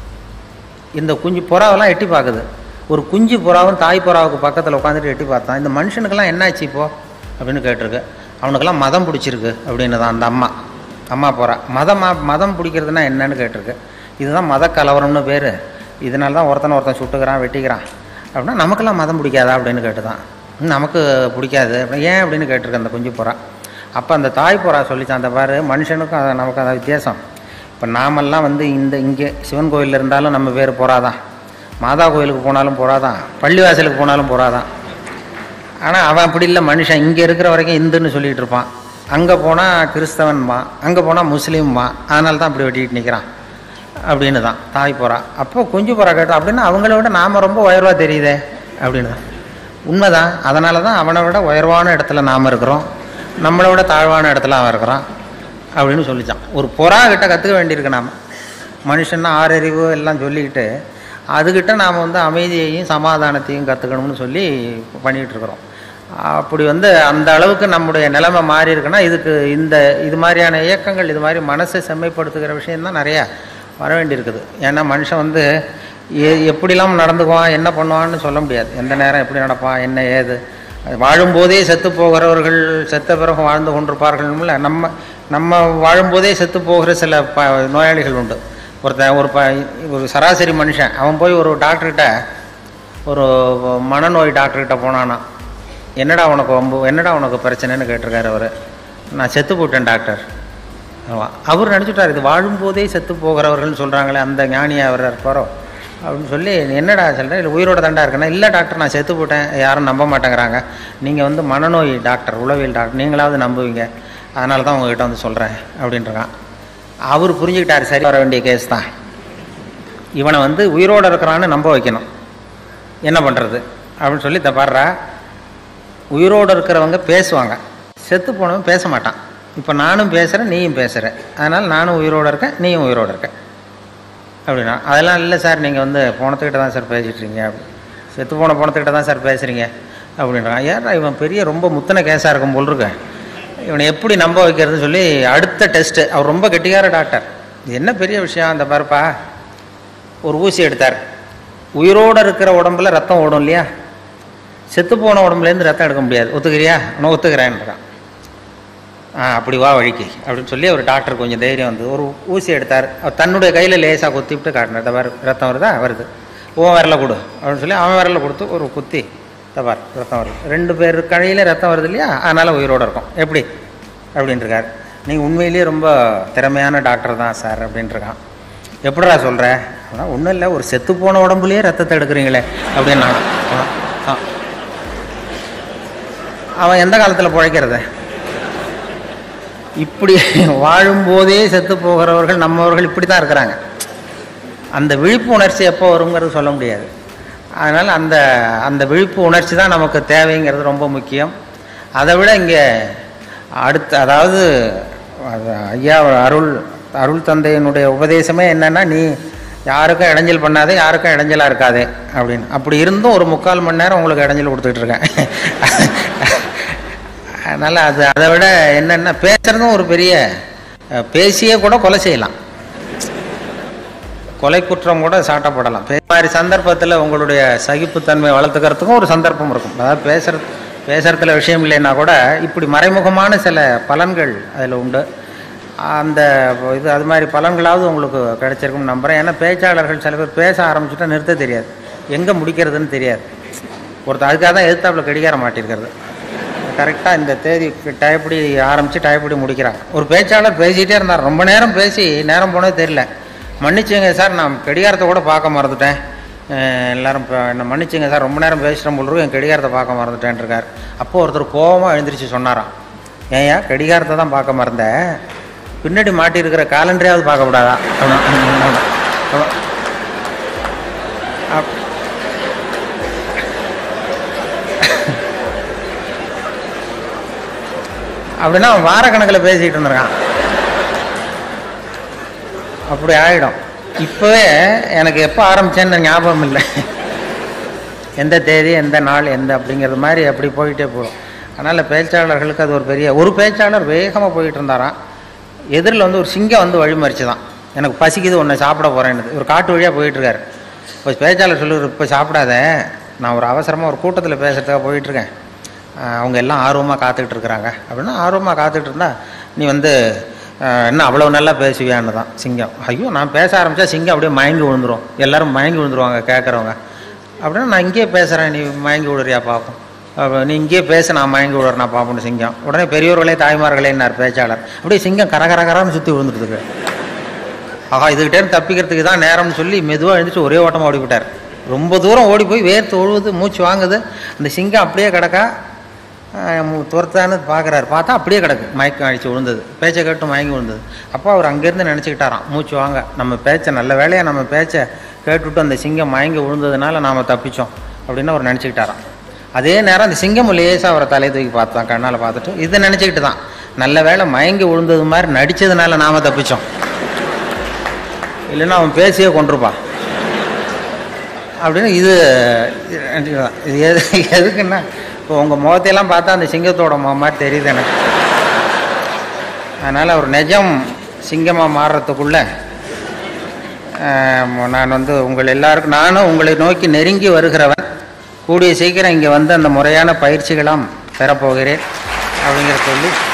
இந்த குஞ்சு புறாவெல்லாம் எட்டி பார்க்குது. ஒரு குஞ்சு புறாவும் தாய் புறாவுக்கு பக்கத்தில் உட்காந்துட்டு எட்டி பார்த்தான். இந்த மனுஷனுக்கெல்லாம் என்ன ஆச்சு இப்போ அப்படின்னு கேட்டிருக்கு. அவனுக்கெல்லாம் மதம் பிடிச்சிருக்கு அப்படின்னு தான் அந்த அம்மா அம்மா புறா. மதமா மதம் பிடிக்கிறதுனா என்னன்னு கேட்டிருக்கு. இதுதான் மத கலவரம்னு பேர், இதனால தான் ஒருத்தனை ஒருத்தன் சுட்டுக்கிறான் வெட்டிக்கிறான் அப்படின்னா நமக்கெல்லாம் மதம் பிடிக்காதா அப்படின்னு கேட்டு தான். நமக்கு பிடிக்காது அப்படின்னா ஏன் அப்படின்னு கேட்டிருக்கு அந்த குஞ்சு புறா. அப்போ அந்த தாய் புறா சொல்லிச்சான், அந்த பாரு மனுஷனுக்கும் அதை நமக்கு அதை வித்தியாசம். இப்போ நாமெல்லாம் வந்து இந்த இங்கே சிவன் கோயிலில் இருந்தாலும் நம்ம பேர் புறாதான், மாதா கோயிலுக்கு போனாலும் புறாதான், பள்ளிவாசலுக்கு போனாலும் புறாதான். ஆனால் அவன் அப்படி இல்லை, மனுஷன் இங்கே இருக்கிற வரைக்கும் இந்துன்னு சொல்லிகிட்டு இருப்பான், அங்கே போனால் கிறிஸ்தவன்மா, அங்கே போனால் முஸ்லீம்மா, அதனால தான் அப்படி வெட்டிக்கிட்டு நிற்கிறான் அப்படின்னு தான் தாய் புறா. அப்போ குஞ்சு புறா கேட்டோம் அப்படின்னா அவங்கள விட நாம் ரொம்ப உயர்வாக தெரியுதே அப்படின்னு தான். உண்மைதான். அதனால தான் அவனை விட உயர்வான இடத்துல நாம் இருக்கிறோம், நம்மளை விட தாழ்வான இடத்துல அவன் இருக்கிறான் அப்படின்னு சொல்லித்தான். ஒரு புறா கிட்ட கற்றுக்க வேண்டியிருக்கு நாம். மனுஷன்னா ஆறறிவு எல்லாம் சொல்லிக்கிட்டு அதுக்கிட்ட நாம் வந்து அமைதியையும் சமாதானத்தையும் கற்றுக்கணும்னு சொல்லி பண்ணிகிட்டு இருக்கிறோம். அப்படி வந்து அந்த அளவுக்கு நம்முடைய நிலைமை மாறி இருக்குன்னா இதுக்கு இந்த இது மாதிரியான இயக்கங்கள், இது மாதிரி மனசை செம்மைப்படுத்துகிற விஷயந்தான் நிறையா வர வேண்டியிருக்குது. ஏன்னா மனுஷன் வந்து எ எப்படிலாம் நடந்துக்குவான், என்ன பண்ணுவான்னு சொல்ல முடியாது. எந்த நேரம் எப்படி நடப்பான், என்ன ஏது. வாழும்போதே செத்து போகிறவர்கள் செத்த பிறகு வாழ்ந்து கொண்டிருப்பார்கள்ல. நம்ம நம்ம வாழும்போதே செத்து போகிற சில ப நோயாளிகள் உண்டு. ஒருத்தன் ஒரு ப ஒரு சராசரி மனுஷன் அவன் போய் ஒரு டாக்டர்கிட்ட, ஒரு மனநோய் டாக்டர்கிட்ட போனானா, என்னடா உனக்கு வம்பு, என்னடா உனக்கு பிரச்சனைன்னு கேட்டிருக்காரு அவர். நான் செத்து போட்டேன் டாக்டர் அவர் நினச்சிட்டார் இது வாழும்போதே செத்து போகிறவர்கள்னு சொல்கிறாங்களே அந்த ஞானியாக அவர் இருப்பாரோ அப்படின்னு சொல்லி என்னடா சொல்கிறேன் இல்லை உயிரோட தாண்டா இருக்கேன்னா இல்லை டாக்டர் நான் செத்து போட்டேன் யாரும் நம்ப மாட்டேங்கிறாங்க நீங்கள் வந்து மனநோய் டாக்டர் உளவியல் டாக்டர் நீங்களாவது நம்புவீங்க அதனால தான் உங்ககிட்ட வந்து சொல்கிறேன் அப்படின்றான். அவர் புரிஞ்சுக்கிட்டார் சரி வர வேண்டிய கேஸ் தான் இவனை வந்து உயிரோடு இருக்கிறான்னு நம்ப வைக்கணும் என்ன பண்ணுறது அப்படின்னு சொல்லி தப்பாடுறா. உயிரோடு இருக்கிறவங்க பேசுவாங்க செத்து போனவன் பேச மாட்டான். இப்போ நானும் பேசுகிறேன் நீயும் பேசுகிற அதனால் நானும் உயிரோடு இருக்கேன் நீயும் உயிரோடு இருக்க அப்படின்னா அதெல்லாம் இல்லை சார் நீங்கள் வந்து போனத்துக்கிட்ட தான் சார் பேசிகிட்ருக்கீங்க அப்படி செத்து போன போனத்துக்கிட்ட தான் சார் பேசுகிறீங்க அப்படின்றான். ஏன்னா இவன் பெரிய ரொம்ப முத்தனை கேஸாக இருக்கும் போல் இருக்கேன் இவனை எப்படி நம்ப வைக்கிறதுன்னு சொல்லி அடுத்த டெஸ்ட்டு அவர் ரொம்ப கெட்டிக்கார டாக்டர் இது என்ன பெரிய விஷயம் அந்த பாருப்பா ஒரு ஊசி எடுத்தார். உயிரோடு இருக்கிற உடம்புல ரத்தம் ஓடும் இல்லையா செத்து போன உடம்புலேருந்து ரத்தம் எடுக்க முடியாது ஒத்துக்கிறியா நான் ஒத்துக்கிறேன்றான். ஆ அப்படி வா வழிக்கு அப்படின்னு சொல்லி ஒரு டாக்டர் கொஞ்சம் தைரியம் வந்து ஒரு ஊசி எடுத்தார். அவர் தன்னுடைய கையில் லேசாக குத்திவிட்டு காட்டினார் தபார் ரத்தம் வருதா வருது உன் விரல கொடு அப்படின்னு சொல்லி அவன் விரல கொடுத்து ஒரு குத்தி தபார் ரத்தம் வருது ரெண்டு பேர் கையில் ரத்தம் வருது இல்லையா அதனால் உயிரோடு இருக்கும் எப்படி அப்படின்ட்டுருக்கார். நீங்கள் உண்மையிலேயே ரொம்ப திறமையான டாக்டர் தான் சார் அப்படின்ட்டுருக்கான். எப்படிடா சொல்கிற அப்படின்னா ஒன்றும் இல்லை ஒரு செத்து போன உடம்புலேயே ரத்தத்தை எடுக்கிறீங்களே அப்படின்னா அவன் எந்த காலத்தில் பிழைக்கிறத இப்படி வாழும்போதே செத்து போகிறவர்கள் நம்மவர்கள் இப்படி தான் இருக்கிறாங்க. அந்த விழிப்பு உணர்ச்சி எப்போ வருங்கிறது சொல்ல முடியாது. அதனால் அந்த அந்த விழிப்பு உணர்ச்சி தான் நமக்கு தேவைங்கிறது ரொம்ப முக்கியம். அதை விட இங்கே அடுத்த அதாவது ஐயா அருள் அருள் தந்தையினுடைய உபதேசமே என்னென்னா நீ யாருக்கும் இடைஞ்சல் பண்ணாதே யாருக்கும் இடைஞ்சலாக இருக்காதே அப்படின்னு. அப்படி இருந்தும் ஒரு முக்கால் மணி நேரம் உங்களுக்கு இடைஞ்சல் கொடுத்துக்கிட்டு இருக்கேன். அதனால் அது அதை விட என்னென்னா பேசுகிறதும் ஒரு பெரிய பேசியே கூட கொலை செய்யலாம் கொலை குற்றம் கூட சாட்டப்படலாம். இது மாதிரி சந்தர்ப்பத்தில் உங்களுடைய சகிப்புத்தன்மை வளர்த்துக்கிறதுக்கும் ஒரு சந்தர்ப்பம் இருக்கும். அதாவது பேசுகிற பேசுகிறதுல விஷயம் இல்லைன்னா கூட இப்படி மறைமுகமான சில பலன்கள் அதில் உண்டு. அந்த இது அது மாதிரி பலன்களாவது உங்களுக்கு கிடைச்சிருக்கும்னு நம்புகிறேன். ஏன்னா பேச்சாளர்கள் சில பேர் பேச ஆரம்பிச்சுட்டா நிறுத்த தெரியாது எங்கே முடிக்கிறதுன்னு தெரியாது. ஒருத்தர் அதுக்காக தான் எதிர்த்தாப்புல கடிகார மாட்டிருக்கிறது கரெக்டாக இந்த தேதி டயப்படி ஆரம்பித்து டயப்படி முடிக்கிறாங்க. ஒரு பேச்சாளர் பேசிகிட்டே இருந்தார் ரொம்ப நேரம் பேசி நேரம் போனது தெரியல. மன்னிச்சுங்க சார் நான் கடிகாரத்தை கூட பார்க்க மறந்துட்டேன் எல்லோரும் என்ன மன்னிச்சுங்க சார் ரொம்ப நேரம் பேசுகிறேன் போல் என் கடிகாரத்தை பார்க்க மறந்துட்டேன் இருக்கார். அப்போது ஒருத்தர் கோபமாக எழுந்திரிச்சு சொன்னாராம் ஏயா கடிகாரத்தை தான் பார்க்க மறந்த பின்னாடி மாட்டியிருக்கிற காலண்டரையாவது பார்க்கக்கூடாதா அப்படின்னா அவன் வாரக்கணக்கில் பேசிக்கிட்டு இருந்திருக்கான். அப்படி ஆகிடும். இப்போவே எனக்கு எப்போ ஆரம்பித்தேன்னு ஞாபகம் இல்லை எந்த தேதி எந்த நாள் எந்த அப்படிங்கிறது மாதிரி அப்படி போயிட்டே போகும். அதனால் பேச்சாளர்களுக்கு அது ஒரு பெரிய ஒரு பேச்சாளர் வேகமாக போயிட்டு இருந்தாராம். எதிரில் வந்து ஒரு சிங்கம் வந்து வழிமறிச்சு தான் எனக்கு பசிக்குது ஒன்று சாப்பிட போகிறேன்னு ஒரு காட்டு வழியாக போயிட்டுருக்காரு. இப்போ பேச்சாளர் சொல்லி இப்போ சாப்பிடாத நான் ஒரு அவசரமாக ஒரு கூட்டத்தில் பேசுகிறதுக்காக போயிட்டுருக்கேன் அவங்க எல்லாம் ஆர்வமாக காத்துக்கிட்டு இருக்கிறாங்க அப்படின்னா ஆர்வமாக காத்துக்கிட்டு இருந்தால் நீ வந்து என்ன அவ்வளோ நல்லா பேசுவியான்னு தான் சிங்கம். ஐயோ நான் பேச ஆரம்பித்தா சிங்கம் அப்படியே மயங்கி விழுந்துரும் எல்லோரும் மயங்கி விழுந்துருவாங்க கேட்குறவங்க அப்படின்னா நான் இங்கேயே பேசுகிறேன் நீ மயங்கி விடுறியா பார்ப்போம் நீ இங்கேயே பேச நான் மயங்கி விடுறேன் நான் பார்ப்போன்னு சிங்கம். உடனே பெரியோர்களே தாய்மார்களேன்னார் பேச்சாளர். அப்படியே சிங்கம் கரகரகரான்னு சுற்றி விழுந்துட்டு ஆஹா இதுகிட்டேருந்து தப்பிக்கிறதுக்கு தான் நேரம்னு சொல்லி மெதுவாக எழுந்துச்சு ஒரே ஓட்டமாக ஓடி விட்டார். ரொம்ப தூரம் ஓடி போய் வேர்த்து ஒழுவுது மூச்சு வாங்குது. அந்த சிங்கம் அப்படியே கிடக்கா துரத்தான்னு பார்க்குறாரு பார்த்தா அப்படியே கிடக்கு மயக்கம் அடித்து விழுந்தது பேச்சை கேட்டு மயங்கி விழுந்தது. அப்போ அவர் அங்கேருந்து நினச்சிக்கிட்டாராம் மூச்சு வாங்க நம்ம பேச்சை நல்ல வேலையாக நம்ம பேச்சை கேட்டுவிட்டு அந்த சிங்கம் மயங்கி விழுந்ததுனால நாம் தப்பித்தோம் அப்படின்னு அவர் நினச்சிக்கிட்டாராம். அதே நேரம் அந்த சிங்கம் லேசாக அவரை தலையை தூக்கி பார்த்தான் கண்ணால் பார்த்துட்டு இதை நினச்சிக்கிட்டு தான் நல்ல வேலை மயங்கி விழுந்தது மாதிரி நடித்ததுனால நாம் தப்பித்தோம் இல்லைன்னா அவன் பேசியே கொண்டிருப்பான் அப்படின்னு இது இது எது எதுக்குன்னா இப்போ உங்கள் முகத்தையெல்லாம் பார்த்தா அந்த சிங்கத்தோட முகம் மாதிரி தெரியுது எனக்கு. அதனால் அவர் நிஜம் சிங்கமாக மாறுறதுக்குள்ளே நான் வந்து உங்கள் எல்லாருக்கும் நானும் உங்களை நோக்கி நெருங்கி வருகிறவன் கூடிய சீக்கிரம் இங்கே வந்து அந்த முறையான பயிற்சிகளாம் பெறப்போகிறேன் அப்படிங்கிற சொல்லி